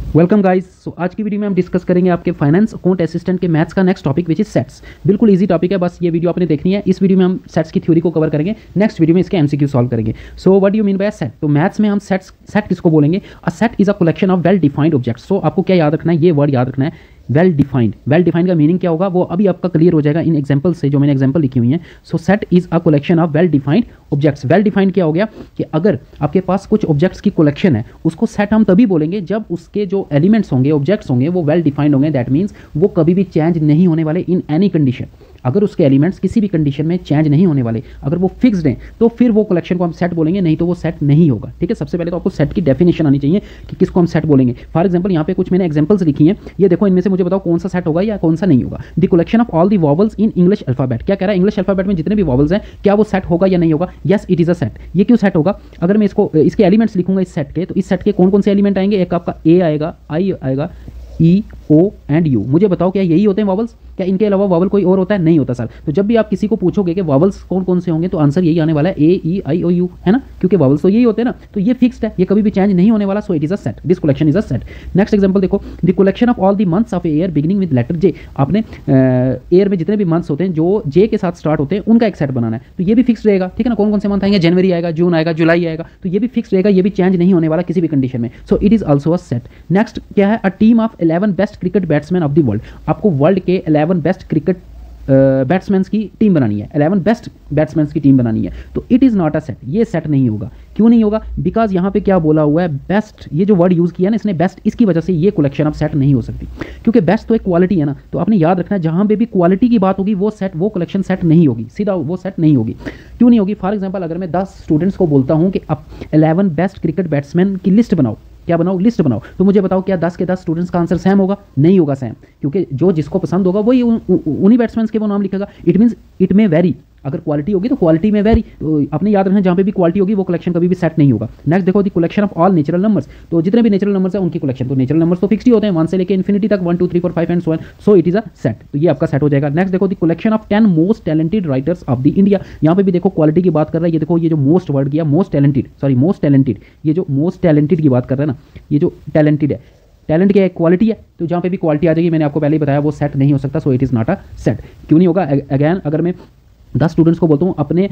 Welcome guys. सो आज की video में हम डिस्कस करेंगे आपके फाइनेंस अकाउंट असिस्टेंट के मैथ्स का next topic which is sets. बिल्कुल इजी टॉपिक है, बस ये वीडियो आपने देखनी है। इस वीडियो में हम सेट्स की थ्योरी को कवर करेंगे, नेक्स्ट वीडियो में इसके एमसीक्यू सॉल्व करेंगे। So what do you mean by set? तो मैथ्स में हम सेट किसको बोलेंगे? A set is a collection of well defined objects. So आपको क्या याद रखना है, ये वर्ड याद रखना है, वेल डिफाइंड। वेल डिफाइंड का मीनिंग क्या होगा वो अभी आपका क्लियर हो जाएगा इन एग्जांपल से, जो मैंने एग्जांपल लिखी हुई है। So set is a collection of well defined objects. Well defined क्या हो गया कि अगर आपके पास कुछ ऑब्जेक्ट्स की कलेक्शन है, उसको सेट हम तभी बोलेंगे जब उसके जो एलिमेंट्स होंगे, ऑब्जेक्ट्स होंगे, वो वेल डिफाइंड होंगे। दैट मीन्स वो कभी भी चेंज नहीं होने वाले इन एनी कंडीशन। अगर उसके एलिमेंट्स किसी भी कंडीशन में चेंज नहीं होने वाले, अगर वो फिक्स्ड हैं, तो फिर वो कलेक्शन को हम सेट बोलेंगे, नहीं तो वो सेट नहीं होगा। ठीक है, सबसे पहले तो आपको सेट की डेफिनेशन आनी चाहिए कि किसको हम सेट बोलेंगे। फॉर एग्जांपल यहाँ पे कुछ मैंने एग्जांपल्स लिखी हैं, ये देखो, इनमें से मुझे बताओ कौन सा सेट होगा या कौन सा नहीं होगा। The collection of all the vowels in English alphabet. क्या कह रहा है? इंग्लिश अल्फाबेट में जितने भी वॉवल्स हैं, क्या वो सेट होगा या नहीं होगा? Yes, it is a set. ये क्यों सेट होगा? अगर मैं इसके एलिमेंट्स लिखूंगा इस सेट के, तो इस सेट के कौन कौन से एलिमेंट आएंगे? एक आपका ए आएगा, आई आएगा, ई, ओ एंड यू। मुझे बताओ क्या यही होते हैं वॉवल्स? क्या इनके अलावा वॉवल कोई और होता है? नहीं होता सर। तो जब भी आप किसी को पूछोगे कि वॉवल्स कौन कौन से होंगे, तो आंसर यही आने वाला है, ए, ई, आई, ओ, यू, है ना, क्योंकि वॉवल्स तो यही होते हैं ना। तो ये फिक्स्ड है, ये कभी भी चेंज नहीं होने वाला। So it is a set, this collection is a set. Next example देखो, the collection of all the months of year beginning with letter J. आपने ईयर में जितने भी मंथ्स होते हैं जो जे के साथ स्टार्ट होते हैं, उनका एक सेट बनाना है। तो ये भी फिक्स रहेगा, ठीक है ना। कौन कौन से मंथ आएंगे? जनवरी आएगा, जून आएगा, जुलाई आएगा, तो ये भी फिक्स रहेगा, ये भी चेंज नहीं होने वाला किसी भी कंडीशन में। So it is also a set. Next क्या है? A team of 11 best cricket batsman of the world. आपको वर्ल्ड के 11 बेस्ट क्रिकेट बैट्समैन की टीम बनानी है, 11 बेस्ट बैट्समैन की टीम बनानी है। तो it is not a set, ये सेट नहीं होगा। क्यों नहीं होगा? बिकॉज यहाँ पे क्या बोला हुआ है, बेस्ट। ये जो वर्ड यूज़ किया ना इसने, बेस्ट, इसकी वजह से ये कलेक्शन अब सेट नहीं हो सकती, क्योंकि बेस्ट तो एक क्वालिटी है ना। तो आपने याद रखना है, जहाँ पे भी क्वालिटी की बात होगी वो सेट, वो कलेक्शन सेट नहीं होगी, सीधा वो सेट नहीं होगी। क्यों नहीं होगी? फॉर एग्जाम्पल अगर मैं 10 स्टूडेंट्स को बोलता हूँ कि अब 11 बेस्ट क्रिकेट बैट्समैन की लिस्ट बनाओ, क्या बनाओ? लिस्ट बनाओ। तो मुझे बताओ क्या 10 के 10 स्टूडेंट्स का आंसर सेम होगा? नहीं होगा सेम, क्योंकि जो जिसको पसंद होगा वही उन्हीं बैट्समैन के वो नाम लिखेगा। It means it may vary. अगर क्वालिटी होगी तो क्वालिटी में वेरी। तो आपने याद रखना, जहाँ पे भी क्वालिटी होगी वो कलेक्शन कभी भी सेट नहीं होगा। नेक्स्ट देखो, the collection of all natural numbers. तो जितने भी नेचुरल नंबर्स हैं उनकी कलेक्शन। तो नेचुरल नंबर्स तो फिक्स्ड ही होते हैं, 1 से लेकर इन्फिनिटी तक, 1 2 3 4 5 and so on. So it is a set. तो ये आपका सेट हो जाएगा। नेक्स्ट देखो, the collection of 10 most talented writers of the India. यहाँ पे भी देखो क्वालिटी की बात कर रहा है। ये देखो, ये जो मोस्ट वर्ड किया, most talented, sorry most talented, ये जो मोस्ट टैलेंटेड की बात कर रहा है ना, ये जो टैलेंटेड है, टैलेंट क्या है? क्वालिटी है। तो जहाँ पे भी क्वालिटी आ जाएगी, मैंने आपको पहले ही बताया, वो सेट नहीं हो सकता। So it is not a set. क्यों नहीं होगा? अगैन अगर मैं 10 स्टूडेंट्स को बोलता हूँ अपने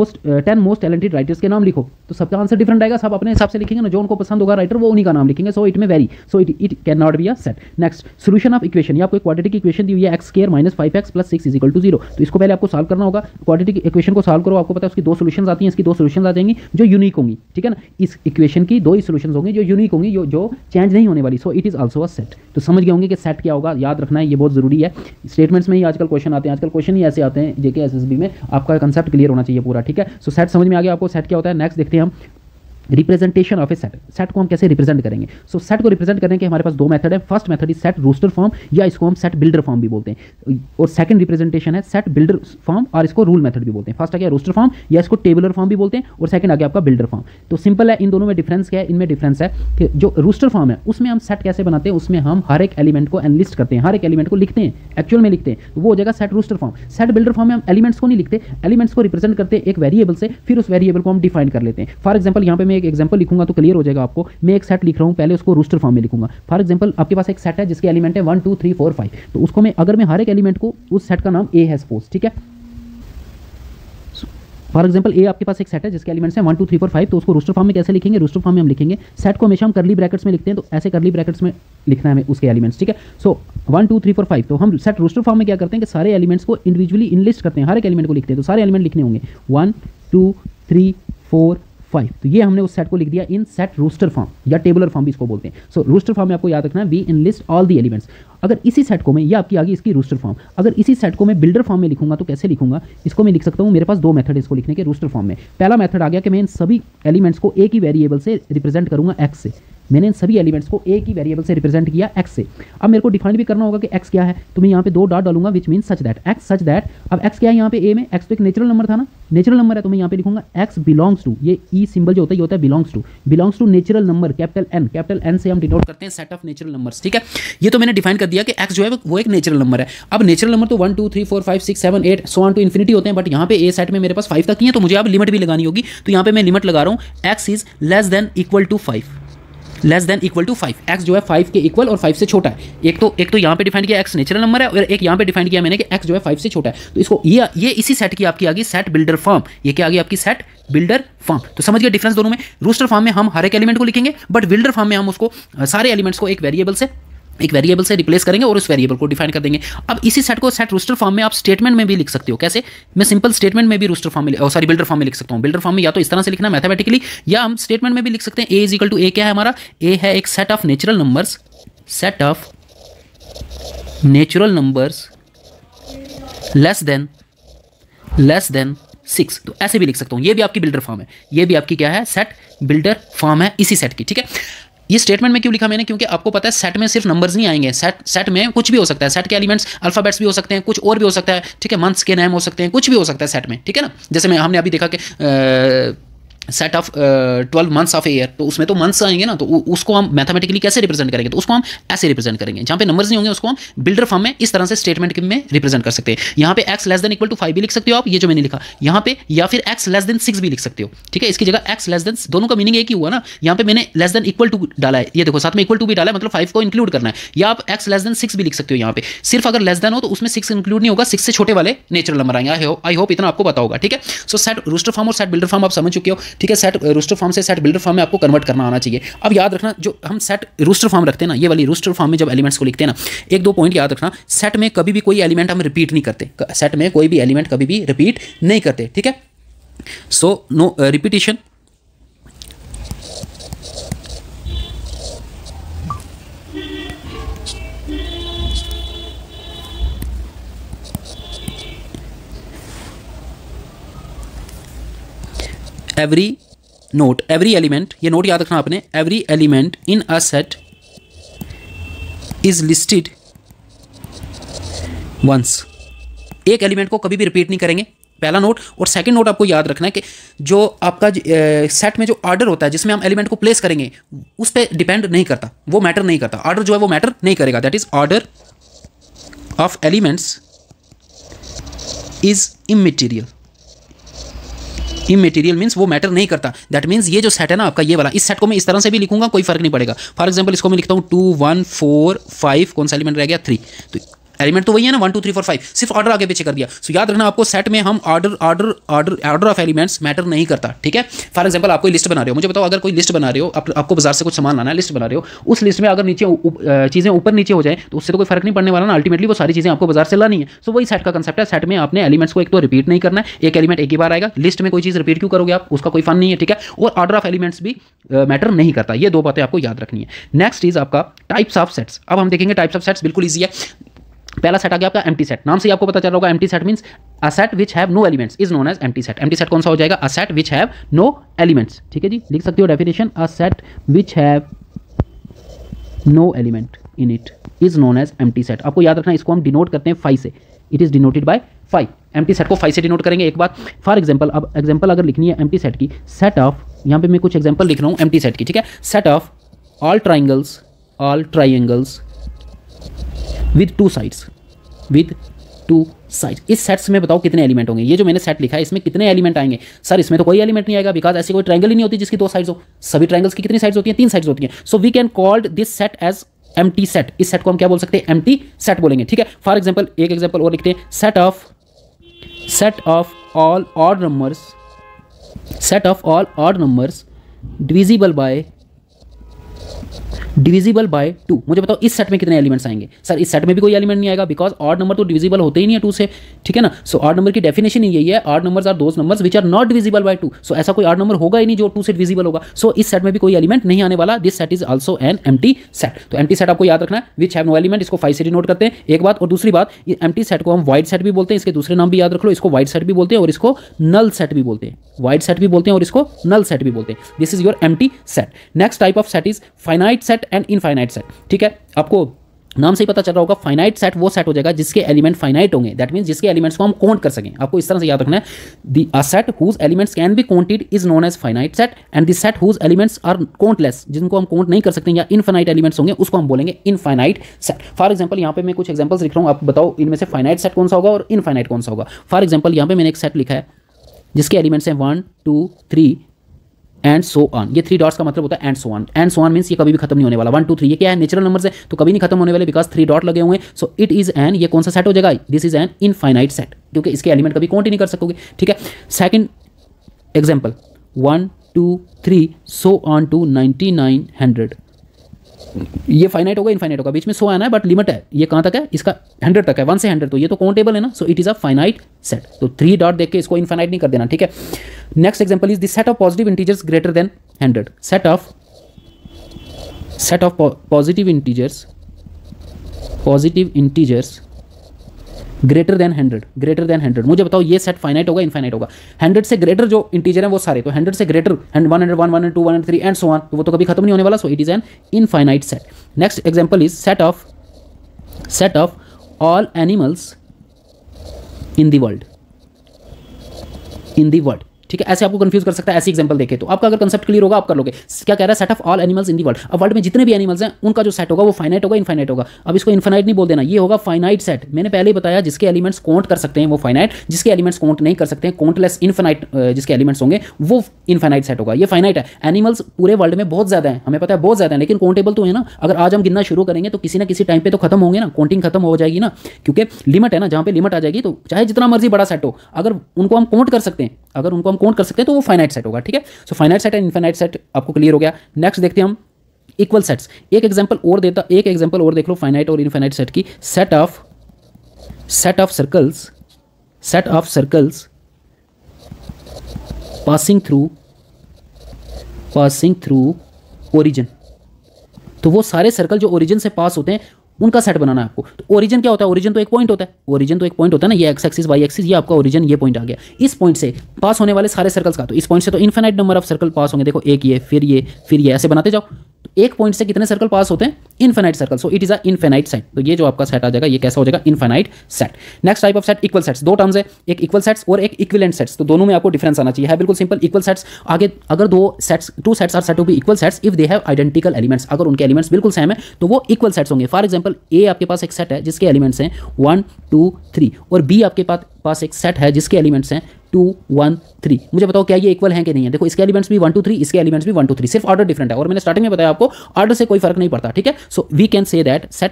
10 मोस्ट टैलेंटेड राइटर्स के नाम लिखो, तो सबका आंसर डिफरेंट आएगा। सब अपने हिसाब से लिखेंगे ना, जो उनको पसंद होगा राइटर वो उन्हीं का नाम लिखेंगे। So it may vary. So it can not be a set. Next, solution of equation. ये आपको क्वाड्रेटिक इक्वेशन दी हुई है, x² - 5x + 6 = 0। तो इसको पहले आपको सॉल्व करना होगा। क्वाड्रेटिक इक्वेशन को सॉल्व करो, आपको पता है उसकी 2 सोल्यूशन आती हैं, इसकी 2 सोल्यूशन आ जाएंगी जो यूनिक होंगी, ठीक है ना। इस इक्वेशन की 2 ही सोल्यूशन होंगी जो यूनिक होंगी, जो चेंज नहीं होने वाली। So it is also a set. तो समझ गए होंगे कि सेट क्या होगा, याद रखना है, ये बहुत जरूरी है। स्टेटमेंट्स में ही आजकल क्वेश्चन आते हैं, आजकल क्वेश्चन ही ऐसे आते हैं जेके एसएसबी में। आपका कंसेप्ट क्लियर होना चाहिए पूरा, ठीक है। सो सेट समझ में आ गया आपको, सेट क्या होता है। नेक्स्ट देखते हैं हम representation of A set. Set को हम कैसे रिप्रेजेंट करेंगे? सो सेट को रिप्रेजेंट करने के हमारे पास 2 मेथड है। First method is set roster form, या इसको हम सेट बिल्डर फॉर्म भी बोलते हैं, और सेकंड रिप्रेजेंटेशन है सेट बिल्डर फॉर्म, और इसको रूल मेथड भी बोलते हैं। फर्स्ट आ गया रोस्टर फॉर्म, या इसको टेबुलर फॉर्म भी बोलते हैं, और सेकंड आ गया आपका बिल्डर फॉर्म। तो सिंपल है, इन दोनों में डिफरेंस क्या है? इनमें डिफरेंस है कि जो रोस्टर फॉर्म है उसमें हम सेट कैसे बनाते हैं, उसमें हम हर एक एलिमेंट को एनलिस्ट करते हैं, हर एक एलिमेंट को लिखते हैं, एक्चुअल में लिखते हैं, तो वो हो जाएगा set roster form. Set builder form में हम एलिमेंट्स को नहीं लिखते, एलिमेंट्स को रिप्रेजेंट करते हैं एक वेरिएबल से, फिर उस वेरिएबल को हम डिफाइन कर लेते हैं। फॉर एग्जाम्पल यहाँ पे मैं एक एग्जाम्पल लिखूंगा तो क्लियर हो जाएगा आपको। मैं एक सेट लिख रहा हूं, पहले उसको रोस्टर फॉर्म में लिखूंगा। फॉर एग्जांपल आपके पास एक सेट है जिसके एलिमेंट है 1 2 3 4 5, तो उसको मैं, अगर मैं हर एक एलिमेंट को, उस सेट का नाम ए है सपोज, ठीक है। फॉर एग्जांपल ए आपके पास एक सेट है जिसके एलिमेंट्स हैं 1 2 3 4 5, तो उसको रोस्टर फॉर्म में कैसे लिखेंगे? रोस्टर फॉर्म में हम लिखेंगे, सेट को हमेशा हम करली ब्रैकेट्स में लिखते हैं, तो ऐसे करली ब्रैकेट्स में लिखना है हमें उसके एलिमेंट्स, ठीक है। सो 1 2 3 4 5, तो हम सेट रोस्टर फॉर्म में क्या करते हैं कि सारे एलिमेंट्स को इंडिविजुअली इनलिस्ट करते हैं, हर एक एलिमेंट को लिखते हैं। तो सारे एलिमेंट लिखने होंगे 1 2 3 4 5, तो ये हमने उस सेट को लिख दिया इन सेट रोस्टर फॉर्म, या टेबुलर फॉर्म भी इसको बोलते हैं। सो रोस्टर फॉर्म में आपको याद रखना है, we enlist all the elements. अगर इसी सेट को मैं, ये आपकी आ गई इसकी रोस्टर फॉर्म, अगर इसी सेट को मैं बिल्डर फॉर्म में लिखूंगा तो कैसे लिखूंगा? इसको मैं लिख सकता हूँ, मेरे पास 2 मेथड है इसको लिखने के रोस्टर फॉर्म में। पहला मेथड आ गया कि मैं इन सभी एलिमेंट्स को एक ही वेरिएबल से रिप्रेजेंट करूंगा, एक्स से। मैंने इन सभी एलिमेंट्स को एक ही वेरिएबल से रिप्रेजेंट किया एक्स से। अब मेरे को डिफाइन भी करना होगा कि एक्स क्या है, तो मैं यहाँ पे 2 डॉट डालूंगा, which mean such that x, such that. अब एक्स क्या है यहाँ पे ए में? एक्स तो एक नेचुरल नंबर था ना, नेचुरल नंबर है, तो मैं यहाँ पे लिखूंगा एक्स बिलोंग्स टू, ये ई सिंबल जो होता है ये होता है belongs to natural number, capital N से हम डिनोट करते हैं सेट ऑफ नेचुरल नंबर्स, ठीक है। ये तो मैंने डिफाइन कर दिया कि एक्स जो है वो एक नेचुरल नंबर है। अब नेचुरल नंबर तो 1 2 3 4 5 6 7 8 सो ऑन टू इन्फिनिटी होते हैं, बट यहाँ पे ए सेट में मेरे पास 5 तक ही है, तो मुझे अब लिमिट भी लगानी होगी। तो यहाँ पे मैं लिमिट लगा रहा हूँ, x is less than equal to 5, less than equal to 5, x जो है 5 के इक्वल और 5 से छोटा है। एक तो यहाँ पे डिफाइन किया एक्स नेचुरल नंबर है, और एक यहाँ पे डिफाइन किया मैंने कि एक्स जो है 5 से छोटा है। तो इसको ये इसी सेट की आपकी आ गई सेट बिल्डर फॉर्म। ये क्या आ गई आपकी सेट बिल्डर फॉर्म। तो समझ गए डिफरेंस दोनों में। रूस्टर फॉर्म में हम हर एक एलिमेंट को लिखेंगे, बट बिल्डर फॉर्म में हम उसको सारे एलिमेंट्स को एक वेरिएबल से रिप्लेस करेंगे और उस वेरिएबल को डिफाइन कर देंगे। अब इसी सेट को सेट रूस्टर फॉर्म में आप स्टेटमेंट में भी लिख सकते हो। कैसे? मैं सिंपल स्टेटमेंट में भी रूस्टर फॉर्म में बिल्डर फॉर्म में लिख सकता हूँ। बिल्डर फॉर्म में या तो इस तरह से लिखना मैथमेटिकली, या हम स्टेटमेंट में भी लिख सकते हैं। A is equal to A क्या है हमारा? ए है एक set of natural numbers, set of natural numbers less than 6। तो ऐसे भी लिख सकता हूँ। ये भी आपकी बिल्डर फॉर्म है, ये भी आपकी क्या है? सेट बिल्डर फॉर्म है इसी सेट की। ठीक है, ये स्टेटमेंट में क्यों लिखा मैंने? क्योंकि आपको पता है सेट में सिर्फ नंबर्स नहीं आएंगे, सेट में कुछ भी हो सकता है। सेट के एलिमेंट्स अल्फाबेट्स भी हो सकते हैं, कुछ और भी हो सकता है। ठीक है, मंथ्स के नाम हो सकते हैं, कुछ भी हो सकता है सेट में। ठीक है ना, जैसे हमने अभी देखा कि set of 12 months of a year, तो उसमें तो मंथ्स आएंगे ना, तो उसको हम मैथमेटिकली कैसे रिप्रेजेंट करेंगे? तो उसको हम ऐसे रिप्रेजेंट करेंगे। जहाँ पे नंबर्स नहीं होंगे उसको हम बिल्डर फॉर्म में इस तरह से स्टेटमेंट में रिप्रेजेंट कर सकते हैं। यहाँ पे x less than equal to 5 भी लिख सकते हो आप, ये जो मैंने लिखा यहाँ पे, या फिर एक्स लेस देन 6 भी लिख सकते हो। ठीक है, इसकी जगह एक्स लेस देन, दोनों का मीनिंग एक ही हुआ ना। यहाँ पे मैंने लेस देन इक्वल टू डाला है, ये देखो साथ में इक्वल टू भी डाला है, मतलब 5 को इंक्लूड करना है। या आप एक्स लेस देन 6 भी लिख सकते हो। यहाँ पे सिर्फ अगर लेस देन हो तो उसमें 6 इंक्लूड नहीं होगा, 6 से छोटे वाले नेचुरल नंबर आएंगे। आई होप इतना आपको पता होगा। ठीक है, सो सेट रूस्टर फॉर्म और सेट बिल्डर फॉर्म आप समझ चुके हो। ठीक है, सेट रूस्टर फॉर्म से सेट बिल्डर फॉर्म में आपको कन्वर्ट करना आना चाहिए। अब याद रखना, जो हम सेट रूस्टर फॉर्म रखते हैं ना, ये वाली रूस्टर फॉर्म में जब एलिमेंट्स को लिखते हैं ना, एक दो पॉइंट याद रखना। सेट में कभी भी कोई एलिमेंट हम रिपीट नहीं करते, सेट में कोई भी एलिमेंट कभी भी रिपीट नहीं करते। ठीक है, so no repetition. Every element, ये नोट याद रखना आपने, every element in a set is listed once. एक एलिमेंट को कभी भी रिपीट नहीं करेंगे, पहला नोट। और सेकंड नोट आपको याद रखना है कि जो आपका सेट में जो ऑर्डर होता है जिसमें हम एलिमेंट को प्लेस करेंगे, उस पर डिपेंड नहीं करता, वो मैटर नहीं करता। ऑर्डर जो है वो मैटर नहीं करेगा। That is order of elements is immaterial. Immaterial means वो मैटर नहीं करता। दैट मीन्स ये जो सेट है ना आपका, ये वाला, इस सेट को मैं इस तरह से भी लिखूंगा, कोई फर्क नहीं पड़ेगा। फॉर एग्जांपल इसको मैं लिखता हूँ 2 1 4 5, कौन सा एलिमेंट रह गया? 3। तो एलिमेंट तो वही है ना, 1 2 3 4 5, सिर्फ ऑर्डर आगे पीछे कर दिया। सो याद रखना आपको, सेट में हम ऑर्डर ऑफ एलिमेंट्स मैटर नहीं करता। ठीक है, फॉर एग्जांपल आप कोई लिस्ट बना रहे हो, मुझे बताओ अगर कोई लिस्ट बना रहे हो, आपको बाजार से कुछ सामान लाना है, लिस्ट बना रहे हो, उस लिस्ट में अगर नीचे चीज़ें ऊपर नीचे हो जाए तो उससे तो कोई फर्क नहीं पड़ने वाला ना, अल्टीमेटली वो सारी चीज़ें आपको बाजार से लानी है। सो वही सेट का कंसेप्ट है। सेट में आपने एलिमेंट्स को एक तो रिपीट नहीं करना है, एक एलिमेंट एक ही बार आएगा। लिस्ट में कोई चीज़ रिपीट क्यों करोगे आप, उसका कोई फन नहीं है। ठीक है, और ऑर्डर ऑफ एलिमेंट्स भी मैटर नहीं करता। ये दो बातें आपको याद रखनी है। नेक्स्ट इज आपका टाइप्स ऑफ सेट्स। अब हम देखेंगे टाइप्स ऑफ सेट्स, बिल्कुल ईजी है। पहला सेट आ गया आपका एम्प्टी सेट। नाम से ही आपको पता चल रहा होगा, empty set means a set which have no elements is known as empty set. Empty set कौन सा हो जाएगा? A set which have no elements. ठीक है जी, लिख सकते हो definition, a set which have no element in it is known as empty set. आपको याद रखना, इसको हम डिनोट करते हैं 5 से। It is denoted by 5। Empty set को 5 से डिनोट करेंगे। एक बात, फॉर एग्जांपल, अब एग्जांपल अगर लिखनी है एम्प्टी सेट की, सेट ऑफ, यहाँ पे मैं कुछ एग्जांपल लिख रहा हूँ एम्प्टी सेट की। ठीक है, set of all triangles with 2 sides, with 2 sides. इस सेट्स में बताओ कितने एलिमेंट होंगे? ये जो मैंने सेट लिखा है इसमें कितने एलिमेंट आएंगे? सर इसमें तो कोई एलिमेंट नहीं आएगा, बिकॉज ऐसी कोई ट्रायंगल ही नहीं होती जिसकी 2 साइड्स हो। सभी ट्रायंगल्स की कितनी साइड्स होती हैं? 3 साइड्स होती हैं। So we can called this set as empty set. इस सेट को हम क्या बोल सकते हैं? एम्प्टी सेट बोलेंगे। ठीक है, फॉर एग्जांपल एक एग्जांपल और लिखते हैं, set of all odd numbers divisible by 2। मुझे बताओ इस सेट में कितने एलिमेंट्स आएंगे? सर इस सेट में भी कोई एलिमेंट नहीं आएगा, बिकॉज ऑड नंबर तो डिविजिबल होते ही नहीं है 2 से। ठीक है ना, सो ऑड नंबर की डेफिनेशन ही यही है, odd numbers are those numbers which are not divisible by 2। सो ऐसा कोई ऑड नंबर होगा ही नहीं जो 2 से डिविजिबल होगा। सो इस सेट में भी कोई एलिमेंट नहीं आने वाला। This set is also an empty set. तो एम्प्टी सेट आपको याद रखना है, विच हैव नो एलिमेंट, इसको 5 से डिनोट करते हैं, एक बात। और दूसरी बात, एम्प्टी सेट को हम वाइड सेट भी बोलते हैं, इसके दूसरे नाम भी याद रख लो, इसको वाइड सेट भी बोलते हैं और इसको नल सेट भी बोलते हैं। वाइड सेट भी बोलते हैं और इसको नल सेट भी बोलते हैं। This is your empty set. Next type of set is finite set and infinite set. ठीक है, आपको नाम से ही पता चल रहा होगा, फाइनाइट सेट वो सेट हो जाएगा जिसके एलिमेंट फाइनाइट होंगे। दैट मींस जिसके एलिमेंट्स को हम काउंट कर सकें। आपको इस तरह से याद रखना है, the set whose elements can be counted is known as finite set, and the set whose elements are countless, जिनको हम काउंट नहीं कर सकते या इनफाइनाइट एलिमेंट्स होंगे, उसको हम बोलेंगे इनफाइनाइट सेट। फॉर एग्जांपल यहाँ पे मैं कुछ एग्जांपल्स लिख रहा हूँ, आप बताओ इनमें से फाइनाइट सेट कौन सा होगा और इनफाइनाइट कौन सा होगा। फॉर एग्जांपल यहाँ पे मैंने एक सेट लिखा है जिसके एलिमेंट्स हैं 1 2 3 एंड सो ऑन। ये 3 डॉट्स का मतलब होता है and so on. And so on means ये कभी भी खत्म नहीं होने वाला। 1 2 3 ये क्या है, नेचुरल नंबर्स है तो कभी नहीं खत्म होने वाले बिकॉज 3 डॉट लगे हुए हैं। सो इट इज एन, ये कौन सा सेट हो जाएगा, this is an infinite set, क्योंकि इसके एलिमेंट कभी काउंट ही नहीं कर सकोगे। ठीक है, second example 1 2 3 so on to 99 100। ये फाइनाइट होगा इनफाइनाइट होगा, बीच में सो आना है बट लिमिट है, ये कहाँ तक है, इसका 100 तक है, 1 से 100, तो ये तो काउंटेबल है ना। So it is a finite set. तो 3 डॉट देख के इसको इनफाइनाइट नहीं कर देना। ठीक है, next example is the set of positive integers greater than 100। Set of positive integers greater than 100। मुझे बताओ ये सेट फाइनाइट होगा इनफाइनाइट होगा। 100 से ग्रेटर जो इंटीजर है वो सारे, तो 100 से ग्रेटर 101 102 103 एंड सो ऑन, तो वो तो कभी खत्म नहीं होने वाला। So it is an infinite set. Next example is set of all animals in the world. ठीक है, ऐसे आपको कंफ्यूज कर सकता है ऐसी एग्जांपल देखे तो। आपका अगर कंसेप्ट क्लियर होगा आप कर लोगे। क्या कह रहा है, set of all animals in the world. अब वर्ल्ड में जितने भी एनिमल्स हैं उनका जो सेट होगा वो फाइनाइट होगा इनफाइनाइट होगा। अब इसको इनफाइनाइट नहीं बोल देना, ये होगा फाइनाइट सेट। मैंने पहले ही बताया जिसके एलिमेंट्स काउंट कर सकते हैं वो फाइनाइट, जिसके एलिमेंट्स काउंट नहीं कर सकते हैं, काउंटलेस इनफाइनाइट जिसके एलिमेंट्स होंगे वो इनफाइनाइट सेट होगा। ये फाइनाइट है। एनिमल्स पूरे वर्ल्ड में बहुत ज्यादा है, हमें पता है बहुत ज्यादा है, लेकिन काउंटेबल तो है ना। अगर आज हम गिनना शुरू करेंगे तो किसी ना किसी टाइम पे तो खत्म होंगे ना, काउंटिंग खत्म हो जाएगी ना, क्योंकि लिमिट है ना। जहाँ पे लिमिट आ जाएगी तो चाहे जितना मर्जी बड़ा सेट हो, अगर उनको हम काउंट कर सकते हैं तो वो फाइनाइट सेट होगा। ठीक है, so finite set and infinite set आपको क्लियर हो गया। नेक्स्ट देखते हैं हम इक्वल सेट्स। एक एग्जांपल और देख लो फाइनाइट और इनफाइनाइट सेट की। Set of circles passing through origin. तो वो सारे सर्कल जो ओरिजिन से पास होते हैं उनका सेट बनाना है आपको। तो ओरिजिन क्या होता है, ओरिजिन तो एक पॉइंट होता है ना, ये एक्स एक्सिस वाई एक्सिस, ये आपका ओरिजिन, ये पॉइंट आ गया। इस पॉइंट से पास होने वाले सारे सर्कल्स का, तो इस पॉइंट से तो infinite number of circle pass होंगे। देखो एक ये फिर ये ऐसे बनाते जाओ। तो एक पॉइंट से कितने सर्कल पास होते हैं, infinite circle. So it is a infinite set. तो ये जो आपका सेट आ जाएगा ये कैसा हो जाएगा, infinite set. Next type of set equal sets. दो टर्म्स है, एक इक्वल सेट्स और एक इक्विवेलेंट सेट्स। तो दोनों में आपको डिफरेंस आना चाहिए, है बिल्कुल सिंपल। इक्वल सेट्स आगे अगर two sets are said to be equal sets if they have identical elements. अगर उनके एलिमेंट्स बिल्कुल सेम है तो वो इक्वल सेट्स होंगे। फॉर एग्जांपल ए आपके पास एक सेट है जिसके एलिमेंट्स हैं 1 2 3 और बी आपके पास एक सेट है जिसके एलिमेंट्स हैं 2 1 3। मुझे बताओ क्या ये इक्वल हैं कि नहीं है। देखो इसके एलिमेंट्स भी 1 2 3, इसके एलिमेंट्स भी 1 2 3, सिर्फ ऑर्डर डिफरेंट है। और मैंने स्टार्टिंग में बताया आपको ऑर्डर से कोई फर्क नहीं पड़ता। ठीक है, so we can say that set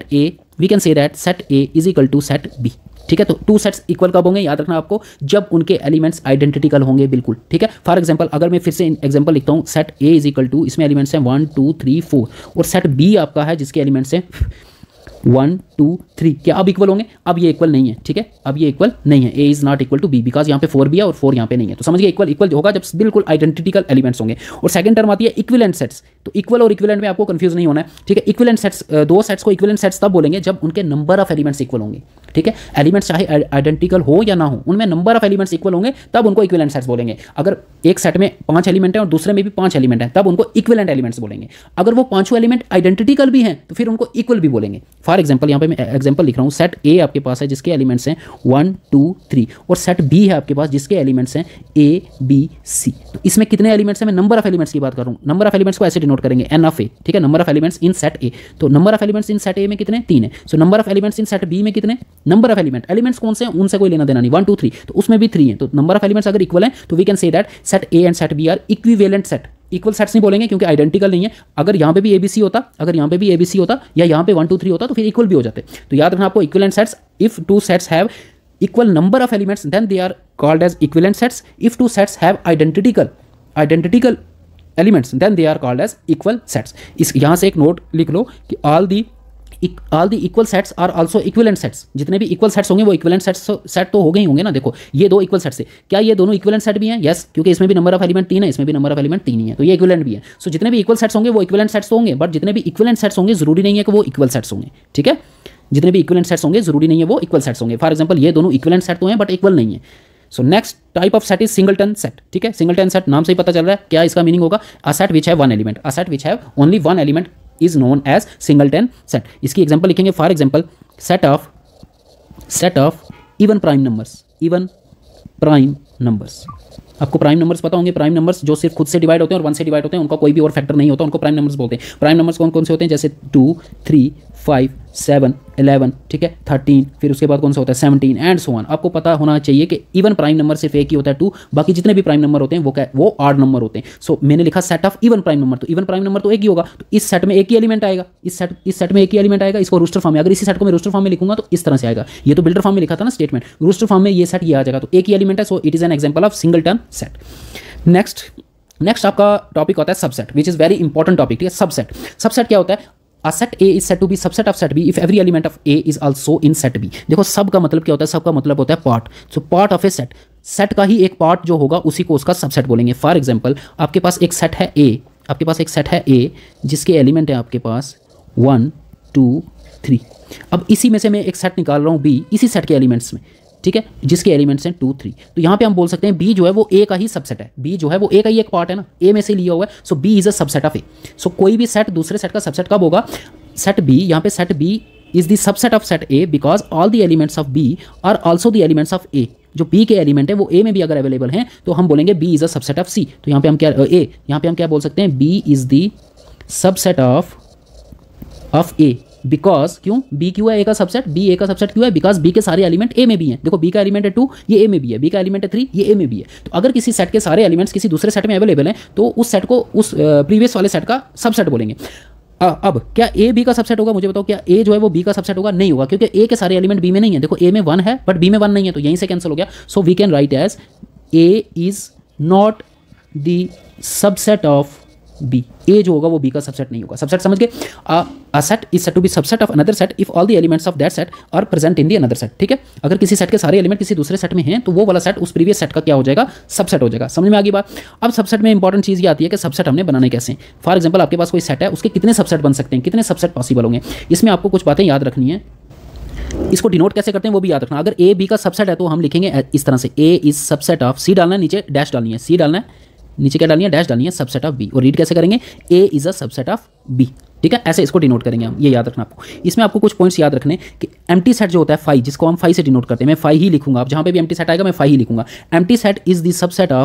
A is equal to set B. ठीक है, तो 2 सेट्स इक्वल कब होंगे, याद रखना आपको, जब उनके एलिमेंट्स आइडेंटिकल होंगे बिल्कुल। ठीक है, फॉर एग्जांपल अगर मैं फिर से एग्जांपल लिखता हूँ, set A is equal to, इसमें एलिमेंट्स हैं 1 2 3 4 और सेट बी आपका है जिसके एलिमेंट्स हैं 1 2 3। क्या अब इक्वल होंगे, अब ये इक्वल नहीं है। ठीक है, अब ये इक्वल नहीं है, A is not equal to B because यहाँ पे 4 भी है और 4 यहाँ पे नहीं है। तो समझिए इक्वल होगा जब बिल्कुल आइडेंटिकल एलिमेंट्स होंगे। और सेकंड टर्म आती है इक्विवेलेंट सेट्स। तो इक्वल और इक्विवेलेंट में आपको कंफ्यूज नहीं होना है। ठीक है, इक्विवेलेंट सेट्स, दो सेट्स को इक्विवेलेंट सेट्स तब बोलेंगे जब उनके नंबर ऑफ एलिमेंट्स इक्वल होंगे। ठीक है, एलिमेंट्स चाहे आइडेंटिकल हो या ना हो, उनमें नंबर ऑफ एलिमेंट्स इक्वल होंगे तब उनको इक्विवेलेंट सेट्स बोलेंगे। अगर एक सेट में 5 एलिमेंट है और दूसरे में भी 5 एलिमेंट है तब उनको इक्विवेलेंट एलिमेंट्स बोलेंगे। अगर वो पांचों एलिमेंट आइडेंटिकल भी हैं तो फिर उनको इक्वल भी बोलेंगे। फॉर एग्जांपल यहाँ पे मैं एग्जांपल लिख रहा हूँ, सेट ए आपके पास है जिसके एलिमेंट्स हैं 1 2 3 और सेट बी है आपके पास जिसके एलिमेंट्स हैं ए बी सी। तो इसमें कितने एलिमेंट्स हैं, मैं नंबर ऑफ एलिमेंट्स की बात कर रहा हूँ। नंबर ऑफ एलिमेंट्स को ऐसे डिनोट करेंगे एन ऑफ ए। ठीक है, number of elements in set A. तो number of elements in set A में कितने, 3 है। So number of elements in set B में कितने, नंबर ऑफ एलिमेंट्स कौन से हैं उनसे कोई लेना देना नहीं, 1 2 3, तो उसमें भी 3 है। तो नंबर ऑफ एलिमेंट्स अगर इक्वल है तो we can say that set A and set B are equivalent set. Equal sets नहीं बोलेंगे क्योंकि आइडेंटिकल नहीं है। अगर यहाँ पे भी एबीसी होता, या यहाँ पे 1 2 3 होता तो फिर इक्वल भी हो जाते। तो याद रखना आपको equivalent sets, if 2 sets have equal number of elements then they are called as equivalent sets. If 2 sets have identical elements then they are called as equal sets. इस यहाँ से एक नोट लिख लो कि all the equal sets are also equivalent sets. जितने भी equal sets होंगे वो equivalent set तो हो गए ही होंगे ना। देखो ये 2 equal sets है, क्या ये दोनों equivalent set भी हैं? यस, क्योंकि इसमें भी नंबर ऑफ एलिमेंट 3 है, इसमें भी नंबर ऑफ एलिमेंट 3 ही है, तो ये equivalent भी है। सो जितने भी equal sets होंगे वो equivalent sets तो होंगे, बट जितने भी equivalent sets होंगे जरूरी नहीं है कि वो equal sets होंगे। ठीक है, जितने भी इक्विवेलेंट सेट्स होंगे जरूरी नहीं है वो इक्वल सेट्स होंगे। फॉर एग्जांपल ये दोनों इक्विवेलेंट सेट तो हैं बट इक्वल नहीं है। So next type of set is singleton set. ठीक है, सिंगलटन सेट नाम से ही पता चल रहा है क्या इसका मीनिंग होगा, a set which have one element, a set which have only one element is known as singleton set. इसकी एग्जांपल लिखेंगे, for example set of even prime numbers. आपको प्राइम नंबर्स पता होंगे, प्राइम नंबर्स जो सिर्फ खुद से डिवाइड होते हैं और 1 से डिवाइड होते हैं, उनका कोई भी और फैक्टर नहीं होता, उनको प्राइम नंबर्स बोलते हैं। प्राइम नंबर्स कौन कौन से होते हैं, जैसे 2 3 5 7, 11, ठीक है, 13, फिर उसके बाद कौन सा होता है 17 एंड सो ऑन। आपको पता होना चाहिए कि इवन प्राइम नंबर सिर्फ एक ही होता है 2, बाकी जितने भी प्राइम नंबर होते हैं वो ऑड नंबर होते हैं। सो मैंने लिखा set of even prime number, तो इवन प्राइम नंबर तो एक ही होगा, तो इस सेट में एक ही एलिमेंट आएगा, इस सेट में एक ही एलिमेंट आएगा। इसको रूस्टर फॉर्म में, अगर इसी सेट को मैं रूस्टर फॉर्म में लिखूंगा तो इस तरह से आएगा। ये तो बिल्डर फॉर्म में लिखा था ना स्टेटमेंट, रूस्टर फॉर्म में ये सेट ये आ जाएगा, तो एक ही एलिमेंट है। So it is an example of singleton set. Next आपका टॉपिक होता है subset, which is very important topic, ठीक है। सबसेट क्या होता है? A set A is said to be subset of set B if every element of A is also in set B। देखो सब का मतलब क्या होता है? सब का मतलब होता है part. So part of A set का ही एक पार्ट जो होगा उसी को उसका सबसेट बोलेंगे। फॉर एग्जांपल आपके पास एक सेट है A, जिसके एलिमेंट है आपके पास 1, 2, 3। अब इसी में से मैं एक सेट निकाल रहा हूँ B, इसी सेट के एलिमेंट्स में, ठीक है, जिसके एलिमेंट्स हैं 2, 3। तो यहाँ पे हम बोल सकते हैं B जो है वो A का ही सबसेट है। B जो है वो A का ही एक पार्ट है ना, A में से लिया हुआ है। So B is a subset of A। So कोई भी सेट दूसरे सेट का सबसेट कब होगा? सेट B, यहाँ पे set B is the subset of set A because all the elements of B are also the elements of A। जो B के एलिमेंट है वो A में भी अगर अवेलेबल हैं तो हम बोलेंगे B is a subset of C। तो यहाँ पे हम क्या यहाँ पे हम क्या बोल सकते हैं? B is the subset of A। Because क्यों? B क्यों है A का सबसेट? B A का सबसेट क्यों है? बिकॉज B के सारे एलिमेंट A में भी हैं। देखो B का एलिमेंट है 2, ये A में भी है। B का एलिमेंट है 3, ये A में भी है। तो अगर किसी सेट के सारे एलिमेंट्स किसी दूसरे सेट में अवेलेबल हैं तो उस सेट को उस प्रीवियस वाले सेट का सबसेट बोलेंगे। अब क्या A B का सबसेट होगा? मुझे बताओ, क्या A जो है वो B का सबसेट होगा? नहीं होगा, क्योंकि A के सारे एलिमेंट B में नहीं है। देखो A में 1 है बट B में 1 नहीं है, तो यहीं से कैंसिल हो गया। So we can write as A is not the subset of B। A जो होगा वो B का सबसेट नहीं होगा। सबसेट समझ गए? A set is said to be subset of another set if all the elements of that set are present in the another set. ठीक है, अगर किसी सेट के सारे एलिमेंट किसी दूसरे सेट में हैं तो वो वाला सेट उस प्रीवियस सेट का क्या हो जाएगा? सबसेट हो जाएगा। समझ में आ गई बात? अब सबसेट में इंपॉर्टेंट चीज़ ये आती है कि सबसेट हमने बनाने कैसे। फॉर एग्जाम्पल आपके पास कोई सेट है, उसके कितने सबसेट बन सकते हैं, कितने सबसेट पॉसिबल होंगे, इसमें आपको कुछ बातें याद रखनी है। इसको डिनोट कैसे करते हैं वो भी याद रखना। अगर A B का सबसेट है तो हम लिखेंगे इस तरह से, A is subset of, C डालना है, नीचे डैश डालनी है, C डालना है, नीचे क्या डालनी है? डैश डालनी है, सबसेट ऑफ B। और रीड कैसे करेंगे? A is a subset of B। ठीक है, ऐसे इसको डिनोट करेंगे हम, ये याद रखना आपको। इसमें आपको कुछ पॉइंट्स याद रखने कि एम्प्टी सेट जो होता है फाई, जिसको हम फाई से डिनोट करते हैं, मैं फाई ही लिखूंगा। आप जहाँ पे भी एम्प्टी सेट आएगा मैं फाई ही लिखूंगा। Empty set is the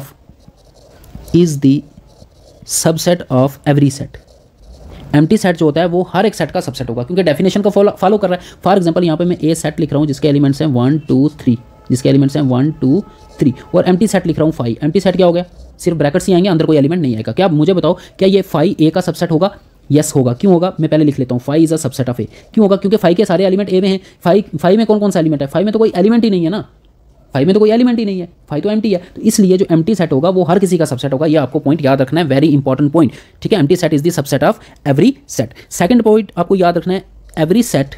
subset of every set. Empty set जो होता है वो हर एक सेट का सबसेट होगा, क्योंकि डेफिनेशन को फॉलो कर रहा है। फॉर एग्जाम्पल यहाँ पे मैं ए सेट लिख रहा हूँ जिसके एलिमेंट्स हैं 1 2 3, जिसके एलिमेंट्स हैं 1 2 3, और एम्प्टी सेट लिख रहा हूँ 5। एम्प्टी सेट क्या हो गया? सिर्फ ब्रैकेट्स ही आएंगे, अंदर कोई एलिमेंट नहीं आएगा। क्या आप मुझे बताओ, क्या ये 5 A का सबसेट होगा? यस होगा। क्यों होगा? मैं पहले लिख लेता हूँ, 5 is a subset of A। क्यों होगा? क्योंकि 5 के सारे एलिमेंट A में हैं। 5 में कौन कौन सा एलिमेंट है? 5 में तो कोई एलिमेंट ही नहीं है ना, 5 में तो कोई एलिमेंट ही नहीं है, 5 तो एम्प्टी है। तो इसलिए जो एम्प्टी सेट होगा वो हर किसी का सबसेट होगा। ये आपको पॉइंट याद रखना है, वेरी इंपॉर्टेंट पॉइंट। ठीक है, empty set is the subset of every set. Second point आपको याद रखना है, every set